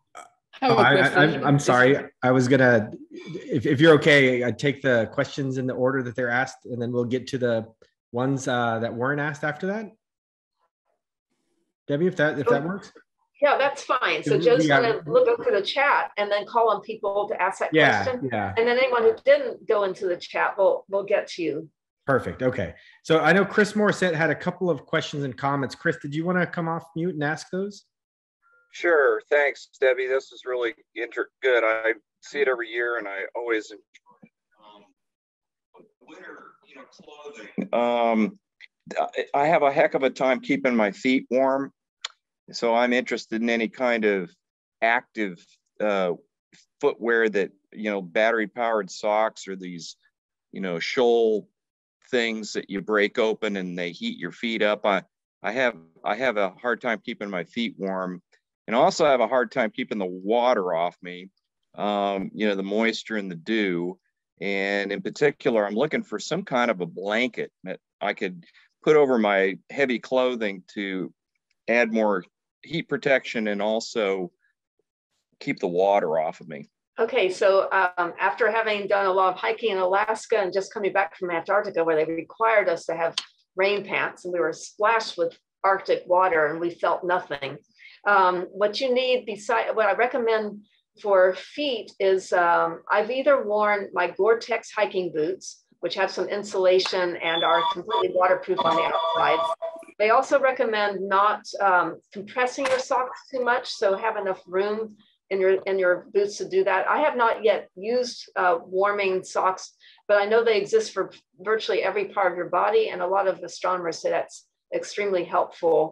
I'm sorry. I was going to, if you're okay, I'd take the questions in the order that they're asked, and then we'll get to the ones that weren't asked after that. Debbie, if that works. Yeah, that's fine. So Joe's going to look up to the chat and then call on people to ask that question. Yeah. And then anyone who didn't go into the chat, we'll get to you. Perfect. Okay. So I know Chris Morissette had a couple of questions and comments. Chris, did you want to come off mute and ask those? Sure. Thanks, Debbie. This is really good. I see it every year, and I always enjoy winter, clothing. I have a heck of a time keeping my feet warm. So I'm interested in any kind of active footwear that, battery powered socks, or these, shoal things that you break open and they heat your feet up. I have a hard time keeping my feet warm, and also have a hard time keeping the water off me, the moisture and the dew. And in particular, I'm looking for some kind of a blanket that I could put over my heavy clothing to add more heat protection and also keep the water off of me. Okay, so after having done a lot of hiking in Alaska and just coming back from Antarctica, where they required us to have rain pants, and we were splashed with Arctic water and we felt nothing. What you need, what I recommend for feet is I've either worn my Gore-Tex hiking boots, which have some insulation and are completely waterproof on the outside. They also recommend not compressing your socks too much, so have enough room in your boots to do that. I have not yet used warming socks, but I know they exist for virtually every part of your body, and a lot of astronomers say that's extremely helpful.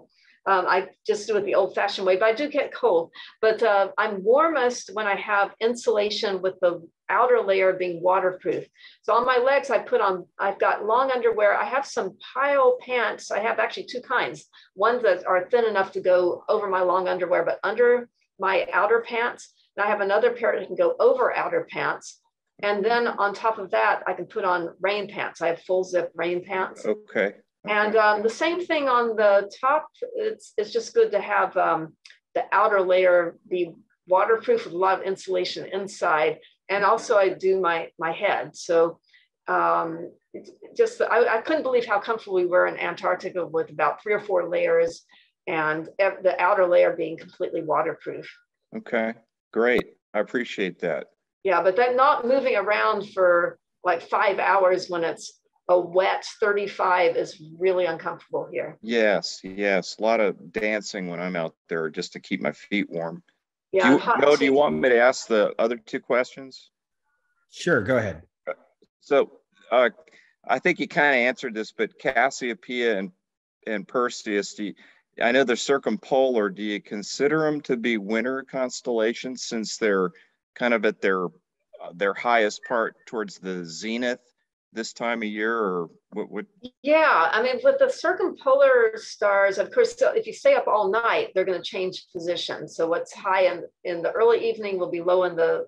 I just do it the old fashioned way, but I do get cold. But I'm warmest when I have insulation with the outer layer being waterproof. So on my legs, I've got long underwear. I have some pile pants. I have actually two kinds, ones that are thin enough to go over my long underwear, but under my outer pants. And I have another pair that can go over outer pants. And then on top of that, I can put on rain pants. I have full zip rain pants. Okay. And the same thing on the top. It's just good to have the outer layer be waterproof with a lot of insulation inside. And also I do my head. So I couldn't believe how comfortable we were in Antarctica with about 3 or 4 layers and the outer layer being completely waterproof. Okay, great. I appreciate that. Yeah, but that not moving around for like 5 hours when it's a wet 35 is really uncomfortable here. Yes, yes. A lot of dancing when I'm out there just to keep my feet warm. Yeah. Do you want me to ask the other 2 questions? Sure, go ahead. So I think you kind of answered this, but Cassiopeia and Perseus, I know they're circumpolar. Do you consider them to be winter constellations since they're kind of at their highest part towards the zenith this time of year, or what? Yeah, I mean, with the circumpolar stars, of course, so if you stay up all night, they're going to change position. So what's high in the early evening will be low in the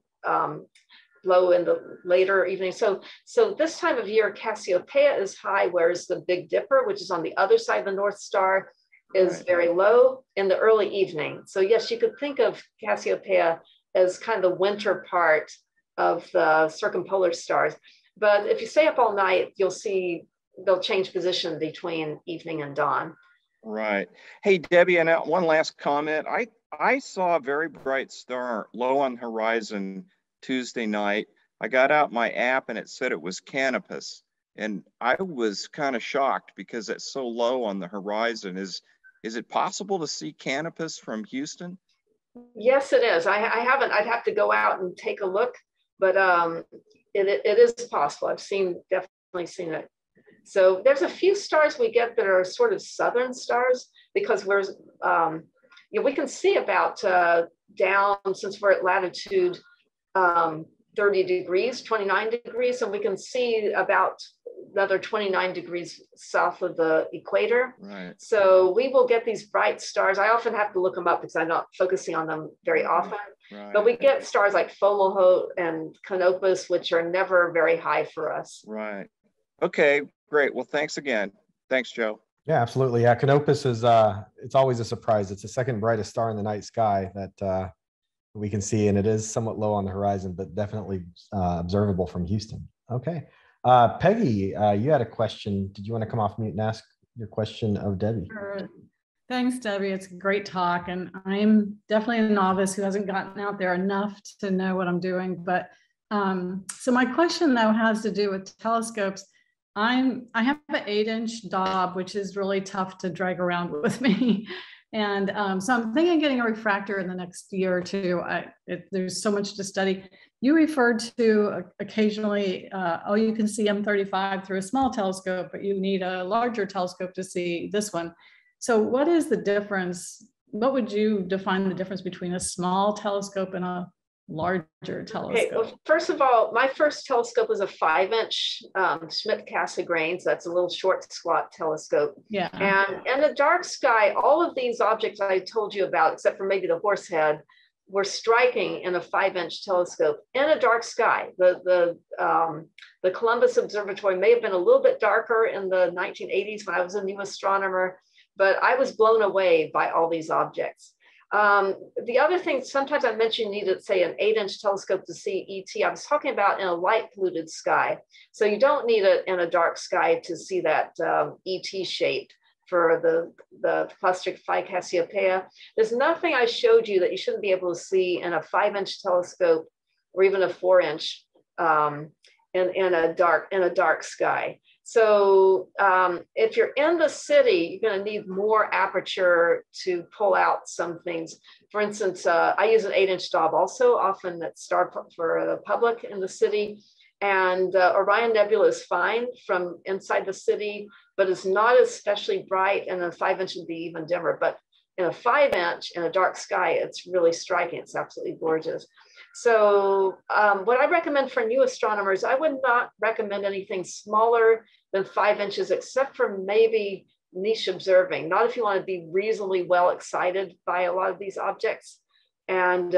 later evening. So this time of year, Cassiopeia is high, whereas the Big Dipper, which is on the other side of the North Star, is very low in the early evening. So yes, you could think of Cassiopeia as kind of the winter part of the circumpolar stars. But if you stay up all night, you'll see they'll change position between evening and dawn. Right. Hey, Debbie, and one last comment. I saw a very bright star low on the horizon Tuesday night. I got out my app and it said it was Canopus. And I was kind of shocked because it's so low on the horizon. Is it possible to see Canopus from Houston? Yes, it is. I haven't. I'd have to go out and take a look, but it is possible. I've definitely seen it. So there's a few stars we get that are sort of southern stars because we can see about down, since we're at latitude 30 degrees, 29 degrees, and we can see about another 29 degrees south of the equator. Right. So we will get these bright stars. I often have to look them up because I'm not focusing on them very often. Right. But we get stars like Fomalhaut and Canopus, which are never very high for us. Right. Okay, great. Well, thanks again. Thanks, Joe. Yeah, absolutely. Yeah, Canopus is it's always a surprise. It's the second brightest star in the night sky that we can see, and it is somewhat low on the horizon, but definitely observable from Houston. Okay. Peggy, you had a question. Did you want to come off mute and ask your question of Debbie? Sure. Thanks, Debbie. It's a great talk. And I'm definitely a novice who hasn't gotten out there enough to know what I'm doing. But so my question, though, has to do with telescopes. I have an 8-inch Dob, which is really tough to drag around with me. And so I'm thinking of getting a refractor in the next year or two. There's so much to study. You referred to occasionally, you can see M35 through a small telescope, but you need a larger telescope to see this one. So what is the difference? What would you define the difference between a small telescope and a larger telescope? Okay, well, first of all, my first telescope was a 5-inch Schmidt-Cassegrain. So that's a little short, squat telescope. Yeah. And in the dark sky, all of these objects I told you about, except for maybe the horse head, were striking in a 5-inch telescope in a dark sky. The Columbus Observatory may have been a little bit darker in the 1980s when I was a new astronomer, but I was blown away by all these objects. The other thing, sometimes I mentioned you needed, say, an 8-inch telescope to see ET. I was talking about in a light polluted sky. So you don't need it in a dark sky to see that ET shape for the cluster Phi Cassiopeia. There's nothing I showed you that you shouldn't be able to see in a 5-inch telescope or even a 4-inch in a dark sky. So if you're in the city, you're going to need more aperture to pull out some things. For instance, I use an 8-inch Dob also, often that's star for the public in the city. And Orion Nebula is fine from inside the city, but it's not especially bright, and a 5-inch would be even dimmer. But in a 5-inch in a dark sky, it's really striking. It's absolutely gorgeous. So what I recommend for new astronomers, I would not recommend anything smaller than 5 inches, except for maybe niche observing, not if you want to be reasonably well excited by a lot of these objects. And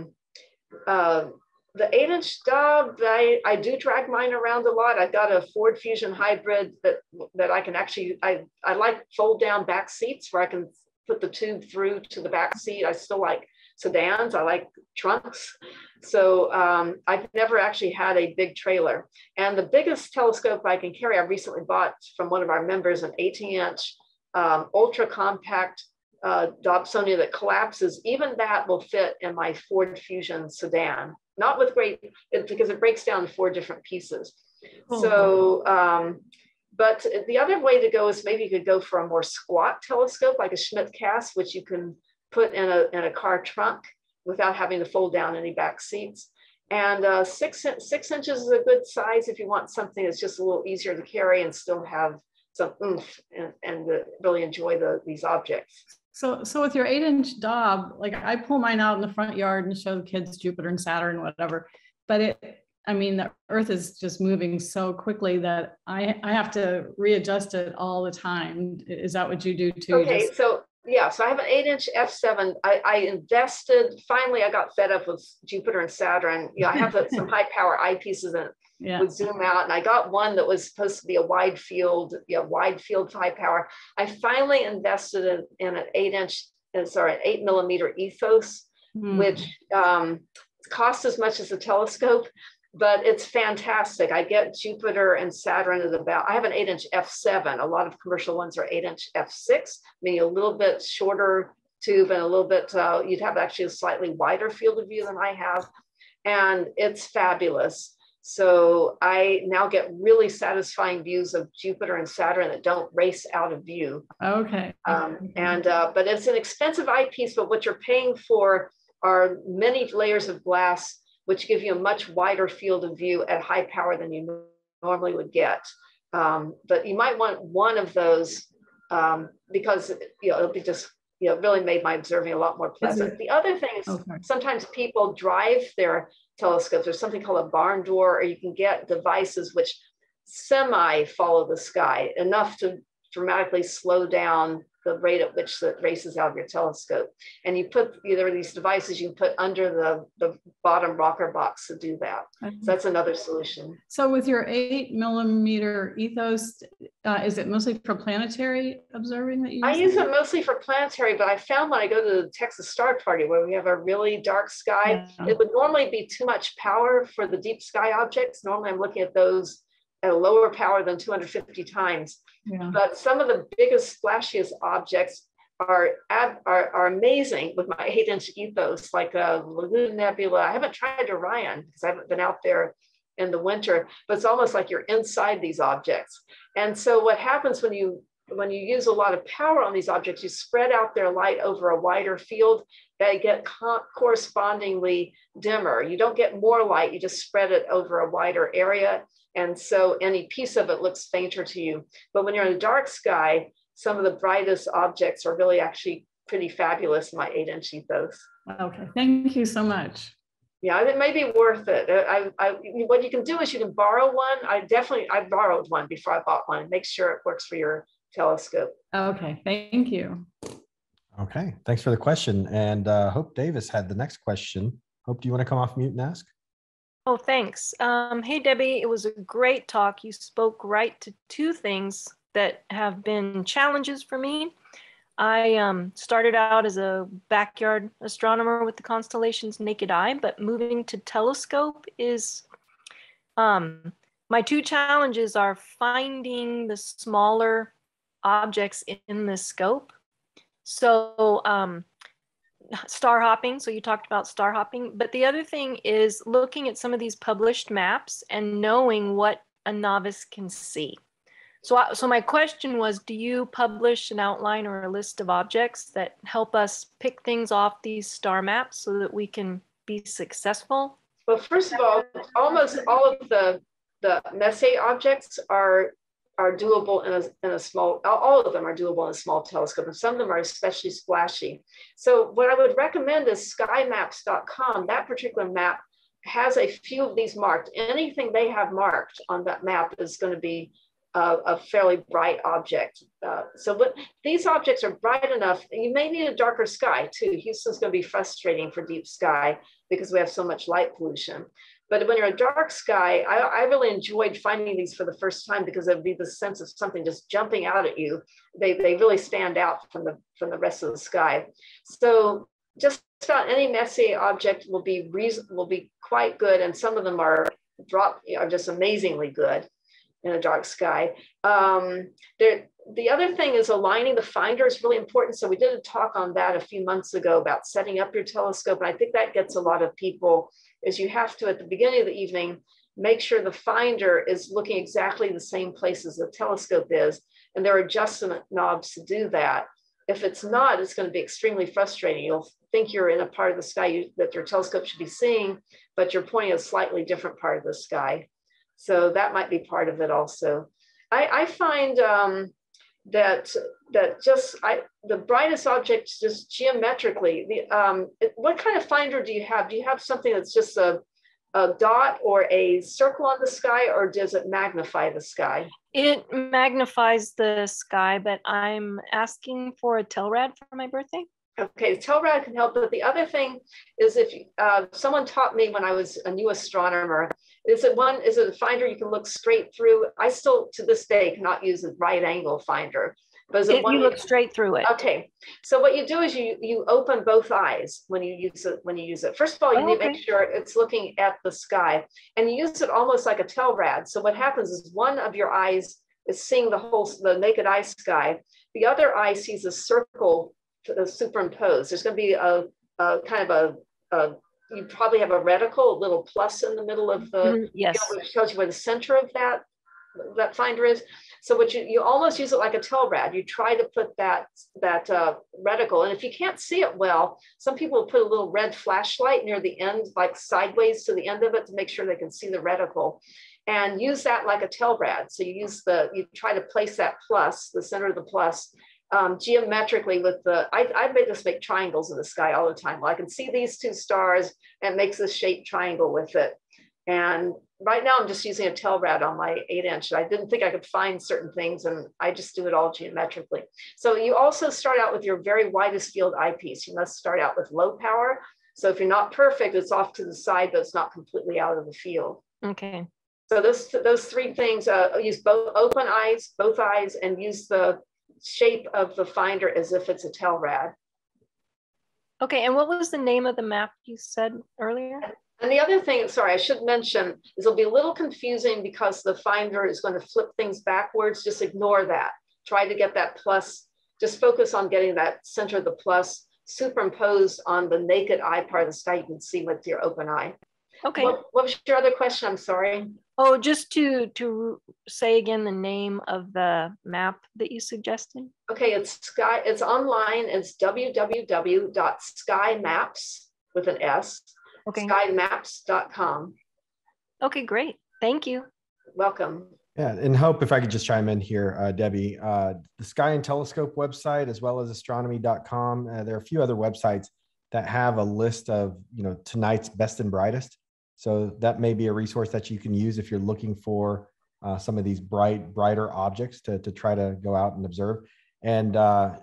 the 8-inch Dob, I do drag mine around a lot. I've got a Ford Fusion hybrid that I can actually, I like fold down back seats where I can put the tube through to the back seat. I still like sedans, I like trunks. So I've never actually had a big trailer. And the biggest telescope I can carry, I recently bought from one of our members, an 18-inch ultra compact Dobsonia that collapses. Even that will fit in my Ford Fusion sedan. Not with because it breaks down in 4 different pieces. Oh. So, but the other way to go is maybe you could go for a more squat telescope, like a Schmidt-Cass, which you can put in a car trunk without having to fold down any back seats. And 6 inches is a good size if you want something that's just a little easier to carry and still have some oomph and really enjoy these objects. So with your 8-inch Dob, like I pull mine out in the front yard and show the kids Jupiter and Saturn, whatever. But I mean, the Earth is just moving so quickly that I have to readjust it all the time. Is that what you do too? Okay, so yeah, so I have an 8-inch f7. I invested, finally I got fed up with Jupiter and Saturn. You know, I have some high power eyepieces that would zoom out, and I got one that was supposed to be a wide field high power. I finally invested in an 8 millimeter ethos, which costs as much as the telescope, but it's fantastic. I get Jupiter and Saturn at I have an 8-inch f7. A lot of commercial ones are 8-inch f6, meaning a little bit shorter tube and a little bit, you'd have actually a slightly wider field of view than I have. And it's fabulous. So I now get really satisfying views of Jupiter and Saturn that don't race out of view. Okay. But it's an expensive eyepiece, but what you're paying for are many layers of glass, which give you a much wider field of view at high power than you normally would get. But you might want one of those because it'll be just really made my observing a lot more pleasant. The other thing is sometimes people drive their telescopes. There's something called a barn door, or you can get devices which semi follow the sky enough to dramatically slow down the rate at which it races out of your telescope. And you put either these devices you can put under the bottom rocker box to do that. So that's another solution. So with your 8 millimeter ethos, is it mostly for planetary observing that you use? I use it mostly for planetary, but I found when I go to the Texas Star Party where we have a really dark sky, it would normally be too much power for the deep sky objects. Normally I'm looking at those at a lower power than 250 times. But some of the biggest, splashiest objects are amazing with my 8-inch ethos, like a Lagoon Nebula. I haven't tried Orion because I haven't been out there in the winter, but it's almost like you're inside these objects. And so what happens when you use a lot of power on these objects, you spread out their light over a wider field, they get correspondingly dimmer. You don't get more light, you just spread it over a wider area. And so any piece of it looks fainter to you. But when you're in a dark sky, some of the brightest objects are really actually pretty fabulous in my 8-inch ethos. Okay, thank you so much. Yeah, it may be worth it. What you can do is you can borrow one. I borrowed one before I bought one. Make sure it works for your telescope. Okay, thank you. Okay, thanks for the question. And Hope Davis had the next question. Hope, do you want to come off mute and ask? Oh, thanks. Hey, Debbie, it was a great talk. You spoke right to 2 things that have been challenges for me. I started out as a backyard astronomer with the constellations naked eye, but moving to telescope is, my 2 challenges are finding the smaller objects in the scope. So star hopping, so you talked about star hopping, but the other thing is looking at some of these published maps and knowing what a novice can see. So my question was, do you publish an outline or a list of objects that help us pick things off these star maps so that we can be successful? Well, first of all, almost all of the Messier objects are are doable in a small, all of them are doable in a small telescope, and some of them are especially splashy. So what I would recommend is skymaps.com. That particular map has a few of these marked. Anything they have marked on that map is going to be a fairly bright object. But these objects are bright enough, and you may need a darker sky too. Houston's going to be frustrating for deep sky because we have so much light pollution. But when you're in a dark sky, I really enjoyed finding these for the first time because it would be the sense of something just jumping out at you. They really stand out from the rest of the sky. So just about any Messier object will be quite good, and some of them are just amazingly good in a dark sky. The other thing is aligning the finder is really important. So we did a talk on that a few months ago about setting up your telescope. And I think that gets a lot of people, is you have to, at the beginning of the evening, make sure the finder is looking exactly the same place as the telescope is. And there are adjustment knobs to do that. If it's not, it's going to be extremely frustrating. You'll think you're in a part of the sky that your telescope should be seeing, but you're pointing at a slightly different part of the sky. So that might be part of it also. I find that the brightest objects just geometrically, what kind of finder do you have? Do you have something that's just a dot or a circle on the sky, or does it magnify the sky? It magnifies the sky, but I'm asking for a Telrad for my birthday. Okay, Telrad can help, but the other thing is, if someone taught me when I was a new astronomer, is it a finder you can look straight through? I still, to this day, cannot use a right angle finder. But is it one you look straight through it? Okay, so what you do is you open both eyes when you use it. First of all, you need to make sure it's looking at the sky, and you use it almost like a Telrad. So what happens is one of your eyes is seeing the naked eye sky. The other eye sees a circle superimposed. There's going to be a kind of you probably have a reticle, a little plus in the middle of the yes, which tells you where the center of that finder is. So what you almost use it like a Telrad. You try to put that reticle, and if you can't see it well, some people put a little red flashlight near the end, like sideways to the end of it, to make sure they can see the reticle, and use that like a Telrad. So you try to place that plus, the center of the plus, geometrically with I make triangles in the sky all the time. Well, I can see these two stars and it makes this shaped triangle with it. And right now I'm just using a Telrad on my 8-inch. I didn't think I could find certain things, and I just do it all geometrically. So you also start out with your very widest field eyepiece. You must start out with low power. So if you're not perfect, it's off to the side, but it's not completely out of the field. Okay. So those three things, use both eyes, and use the shape of the finder as if it's a Telrad. Okay, and what was the name of the map you said earlier? And the other thing, sorry, I should mention, is it'll be a little confusing because the finder is going to flip things backwards. Just ignore that. Try to get that plus, just focus on getting that center of the plus superimposed on the naked eye part of the sky you can see with your open eye. Okay. What was your other question? I'm sorry. Oh, just to say again the name of the map that you suggested. Okay, it's online. It's www.skymaps with an S. Okay. Skymaps.com. Okay, great. Thank you. Welcome. Yeah, and Hope, if I could just chime in here, Debbie, the Sky and Telescope website, as well as astronomy.com, there are a few other websites that have a list of, tonight's best and brightest. So that may be a resource that you can use if you're looking for some of these brighter objects to try to go out and observe. And,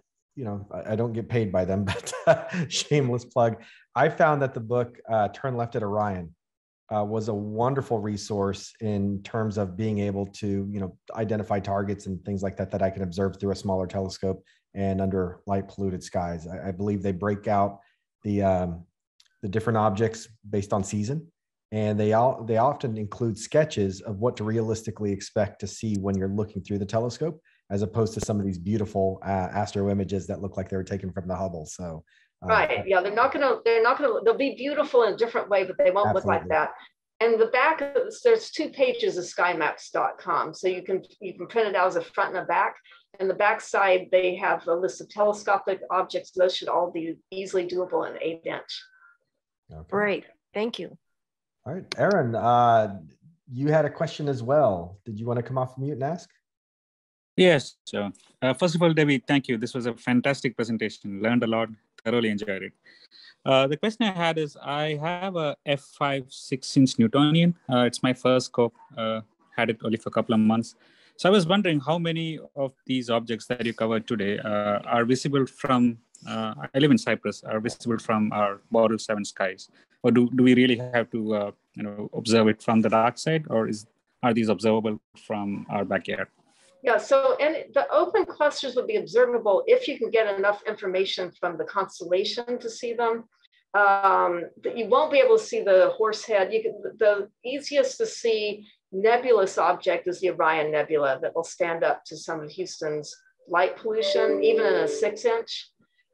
I don't get paid by them, but shameless plug. I found that the book, Turn Left at Orion, was a wonderful resource in terms of being able to, identify targets and things like that I can observe through a smaller telescope and under light polluted skies. I believe they break out the different objects based on season. And they often include sketches of what to realistically expect to see when you're looking through the telescope, as opposed to some of these beautiful astro images that look like they were taken from the Hubble. So right, yeah, they'll be beautiful in a different way, but they won't look like that. And the back, there's 2 pages of skymaps.com, so you can print it out as a front and a back. And the back side, they have a list of telescopic objects. Those should all be easily doable in 8-inch. Okay. Great, thank you. All right, Aaron, you had a question as well. Did you want to come off mute and ask? Yes. So, first of all, Debbie, thank you. This was a fantastic presentation. Learned a lot. Thoroughly enjoyed it. The question I had is, I have a F5 6-inch Newtonian. It's my first scope. Had it only for a couple of months. So I was wondering how many of these objects that you covered today are visible from, I live in Cyprus, are visible from our Bottle 7 skies? Or do we really have to observe it from the dark side, or are these observable from our backyard? Yeah, so and the open clusters would be observable if you can get enough information from the constellation to see them. You won't be able to see the Horsehead. The easiest to see nebulous object is the Orion Nebula that will stand up to some of Houston's light pollution, even in a 6-inch.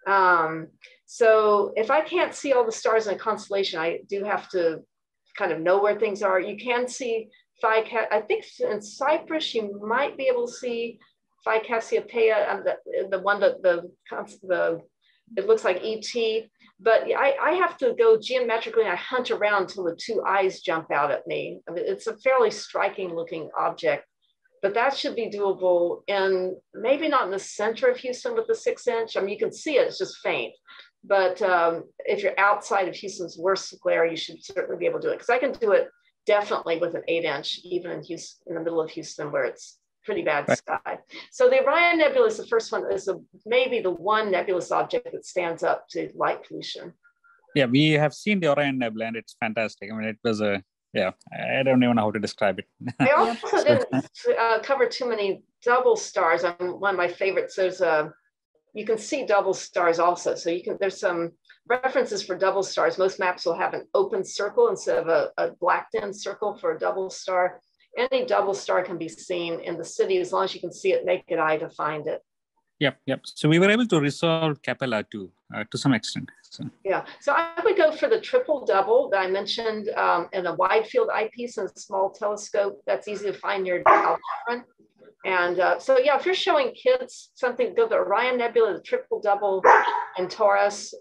So if I can't see all the stars in a constellation, I do have to kind of know where things are. You can see I think in Cyprus, you might be able to see Phi Cassiopeia, the one that it looks like ET, but I have to go geometrically and I hunt around until the two eyes jump out at me. I mean, it's a fairly striking looking object, but that should be doable, and maybe not in the center of Houston with the 6-inch. I mean, you can see it, it's just faint. But if you're outside of Houston's worst glare, you should certainly be able to do it, because I can do it definitely with an 8-inch, even in Houston, in the middle of Houston where it's pretty bad sky. So the Orion Nebula is the first one, is maybe the one nebulous object that stands up to light pollution. Yeah, we have seen the Orion Nebula and it's fantastic. I mean, it was I don't even know how to describe it. I also didn't cover too many double stars. One of my favorites, you can see double stars also. So there's some references for double stars. Most maps will have an open circle instead of a blacked in circle for a double star. Any double star can be seen in the city as long as you can see it naked eye to find it. Yep. So we were able to resolve Capella too, to some extent. So. Yeah, so I would go for the triple double that I mentioned in a wide field eyepiece and a small telescope. That's easy to find near Alpine. And so, yeah, if you're showing kids something, go to the Orion Nebula, the triple double in Taurus.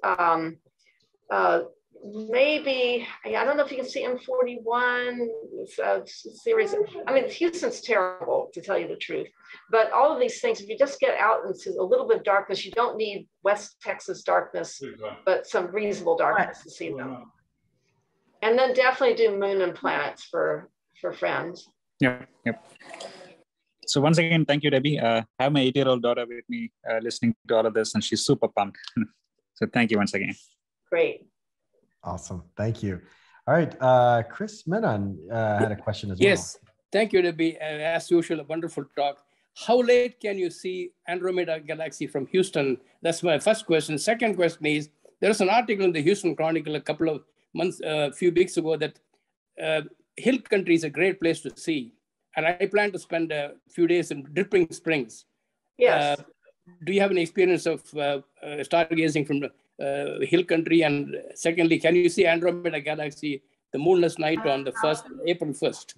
Maybe, I don't know if you can see M41 series. I mean, Houston's terrible, to tell you the truth. But all of these things, if you just get out into a little bit of darkness, you don't need West Texas darkness, but some reasonable darkness to see them. And then definitely do moon and planets for friends. Yep. So once again, thank you, Debbie. I have my 8-year-old daughter with me listening to all of this, and she's super pumped. So thank you once again. Great. Awesome. Thank you. All right. Chris Menon had a question as well. Yes. Thank you, Debbie. As usual, a wonderful talk. How late can you see Andromeda Galaxy from Houston? That's my first question. Second question is, there was an article in the Houston Chronicle a couple of months, a few weeks ago that hill country is a great place to see. And I plan to spend a few days in Dripping Springs. Yes. Do you have any experience of stargazing from the hill country? And secondly, can you see Andromeda Galaxy, the moonless night on the April 1st?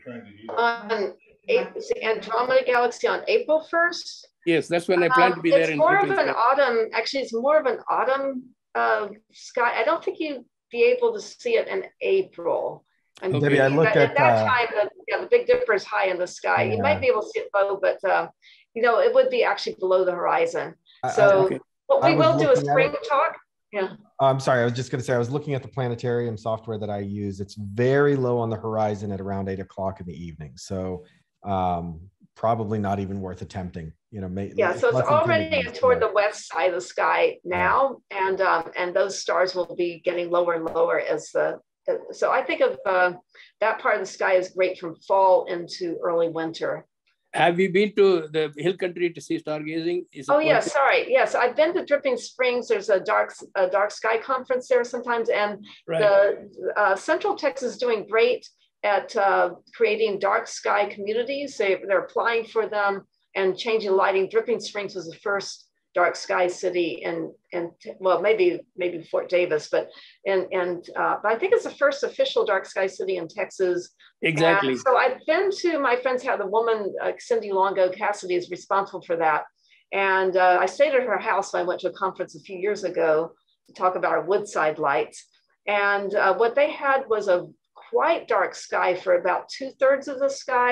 Andromeda Galaxy on April 1st? Yes, that's when I plan to be there. It's more of an autumn, actually it's more of an autumn sky. I don't think you'd be able to see it in April. And Debbie, I looked at that time, the Big Dipper is high in the sky. You might be able to see it low, but it would be actually below the horizon. So what we will do is spring talk. Yeah. I'm sorry. I was just going to say, I was looking at the planetarium software that I use. It's very low on the horizon at around 8 o'clock in the evening. So probably not even worth attempting. So it's already toward the west side of the sky now, and those stars will be getting lower and lower as so I think of that part of the sky is great from fall into early winter. Have you been to the hill country to see stargazing? Yes, I've been to Dripping Springs. There's a dark sky conference there sometimes, and the Central Texas is doing great at creating dark sky communities. They're applying for them and changing lighting. Dripping Springs was the first dark sky city maybe Fort Davis, but I think it's the first official dark sky city in Texas. Exactly. And so I've been to my friend's house. The woman, Cindy Longo Cassidy, is responsible for that. And I stayed at her house when I went to a conference a few years ago to talk about our Woodside lights. And what they had was a quite dark sky for about 2/3 of the sky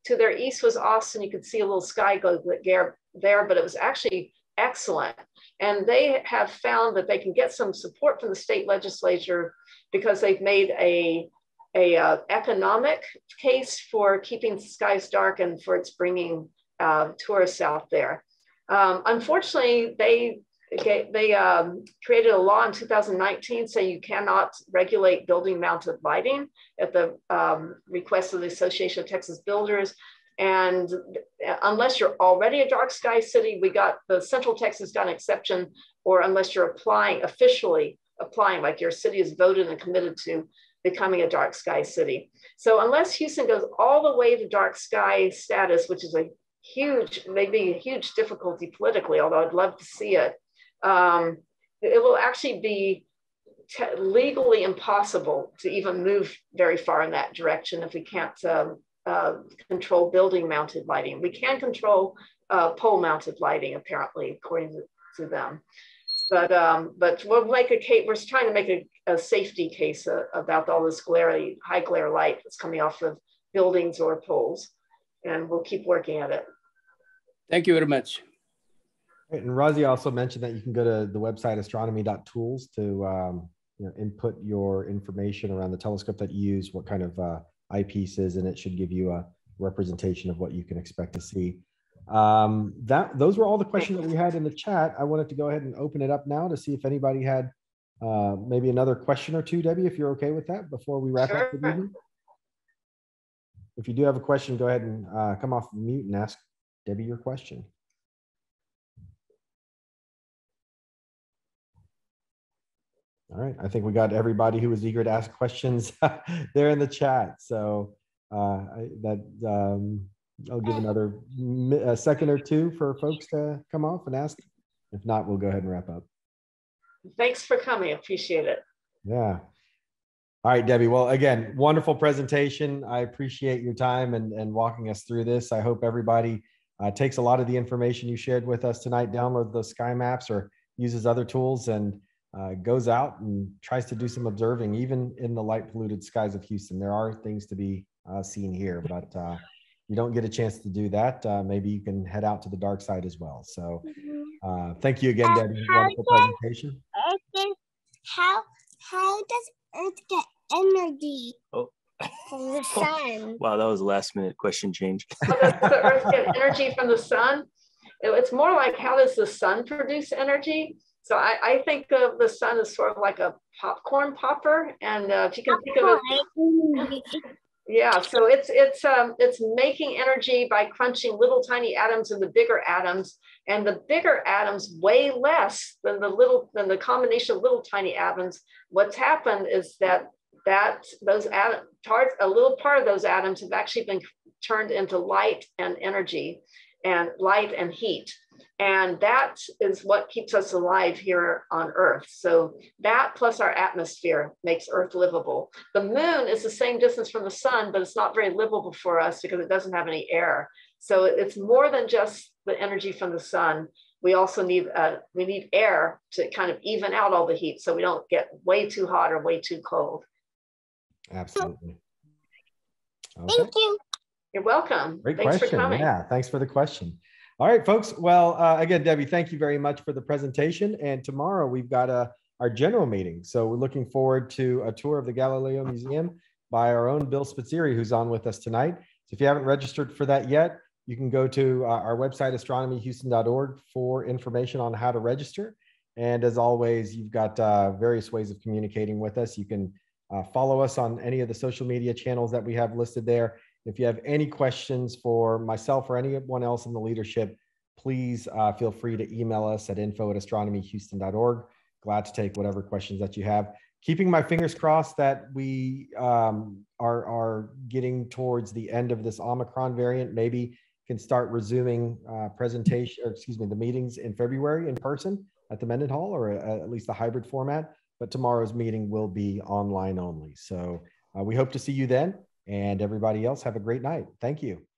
To their east was Austin. You could see a little sky globe there, but it was actually excellent. And they have found that they can get some support from the state legislature because they've made a economic case for keeping skies dark and for its bringing tourists out there. Unfortunately, they created a law in 2019 saying you cannot regulate building mounted lighting at the request of the Association of Texas Builders. And unless you're already a dark sky city, the Central Texas got an exception, or unless you're officially applying, like your city is voted and committed to becoming a dark sky city. So unless Houston goes all the way to dark sky status, which is maybe a huge difficulty politically, although I'd love to see it, it will actually be legally impossible to even move very far in that direction if we can't control building mounted lighting. We can control pole mounted lighting, apparently, according to them. But we'll make a case. We're trying to make a safety case about all this high glare light that's coming off of buildings or poles, and we'll keep working at it. Thank you very much. Great. And Razi also mentioned that you can go to the website astronomy.tools to input your information around the telescope that you use, what kind of eyepieces, and it should give you a representation of what you can expect to see. Those were all the questions that we had in the chat. I wanted to go ahead and open it up now to see if anybody had maybe another question or two, Debbie, if you're okay with that before we wrap up the evening. If you do have a question, go ahead and come off mute and ask Debbie your question. All right, I think we got everybody who was eager to ask questions there in the chat. So I'll give another second or two for folks to come off and ask. If not, we'll go ahead and wrap up. Thanks for coming. Appreciate it. Yeah. All right, Debbie. Well, again, wonderful presentation. I appreciate your time and walking us through this. I hope everybody takes a lot of the information you shared with us tonight, download those sky maps or uses other tools and goes out and tries to do some observing, even in the light polluted skies of Houston. There are things to be seen here, but you don't get a chance to do that. Maybe you can head out to the dark side as well. So thank you again, Debbie. Wonderful presentation. How does Earth get energy from the sun? Wow, that was a last minute question change. How does the Earth get energy from the sun? It's more like, how does the sun produce energy? So I think of the sun as sort of like a popcorn popper, and if you can think of it, yeah. So it's making energy by crunching little tiny atoms into bigger atoms, and the bigger atoms weigh less than the combination of little tiny atoms. What's happened is that those atoms, a little part of those atoms have actually been turned into light and energy, and light and heat. And that is what keeps us alive here on Earth. So that plus our atmosphere makes Earth livable. The moon is the same distance from the sun, but it's not very livable for us because it doesn't have any air. So it's more than just the energy from the sun. We also need air to kind of even out all the heat so we don't get way too hot or way too cold. Absolutely. Okay. Thank you. You're welcome. Great Thanks question. for coming. Yeah, thanks for the question. All right, folks. Well, again, Debbie, thank you very much for the presentation. And tomorrow we've got our general meeting. So we're looking forward to a tour of the Galileo Museum by our own Bill Spitzeri, who's on with us tonight. So if you haven't registered for that yet, you can go to our website, astronomyhouston.org, for information on how to register. And as always, you've got various ways of communicating with us. You can follow us on any of the social media channels that we have listed there. If you have any questions for myself or anyone else in the leadership, please feel free to email us at info@astronomyhouston.org. Glad to take whatever questions that you have. Keeping my fingers crossed that we are getting towards the end of this Omicron variant, maybe can start resuming the meetings in February in person at the Mendenhall, or at least a hybrid format. But tomorrow's meeting will be online only. So we hope to see you then. And everybody else, have a great night. Thank you.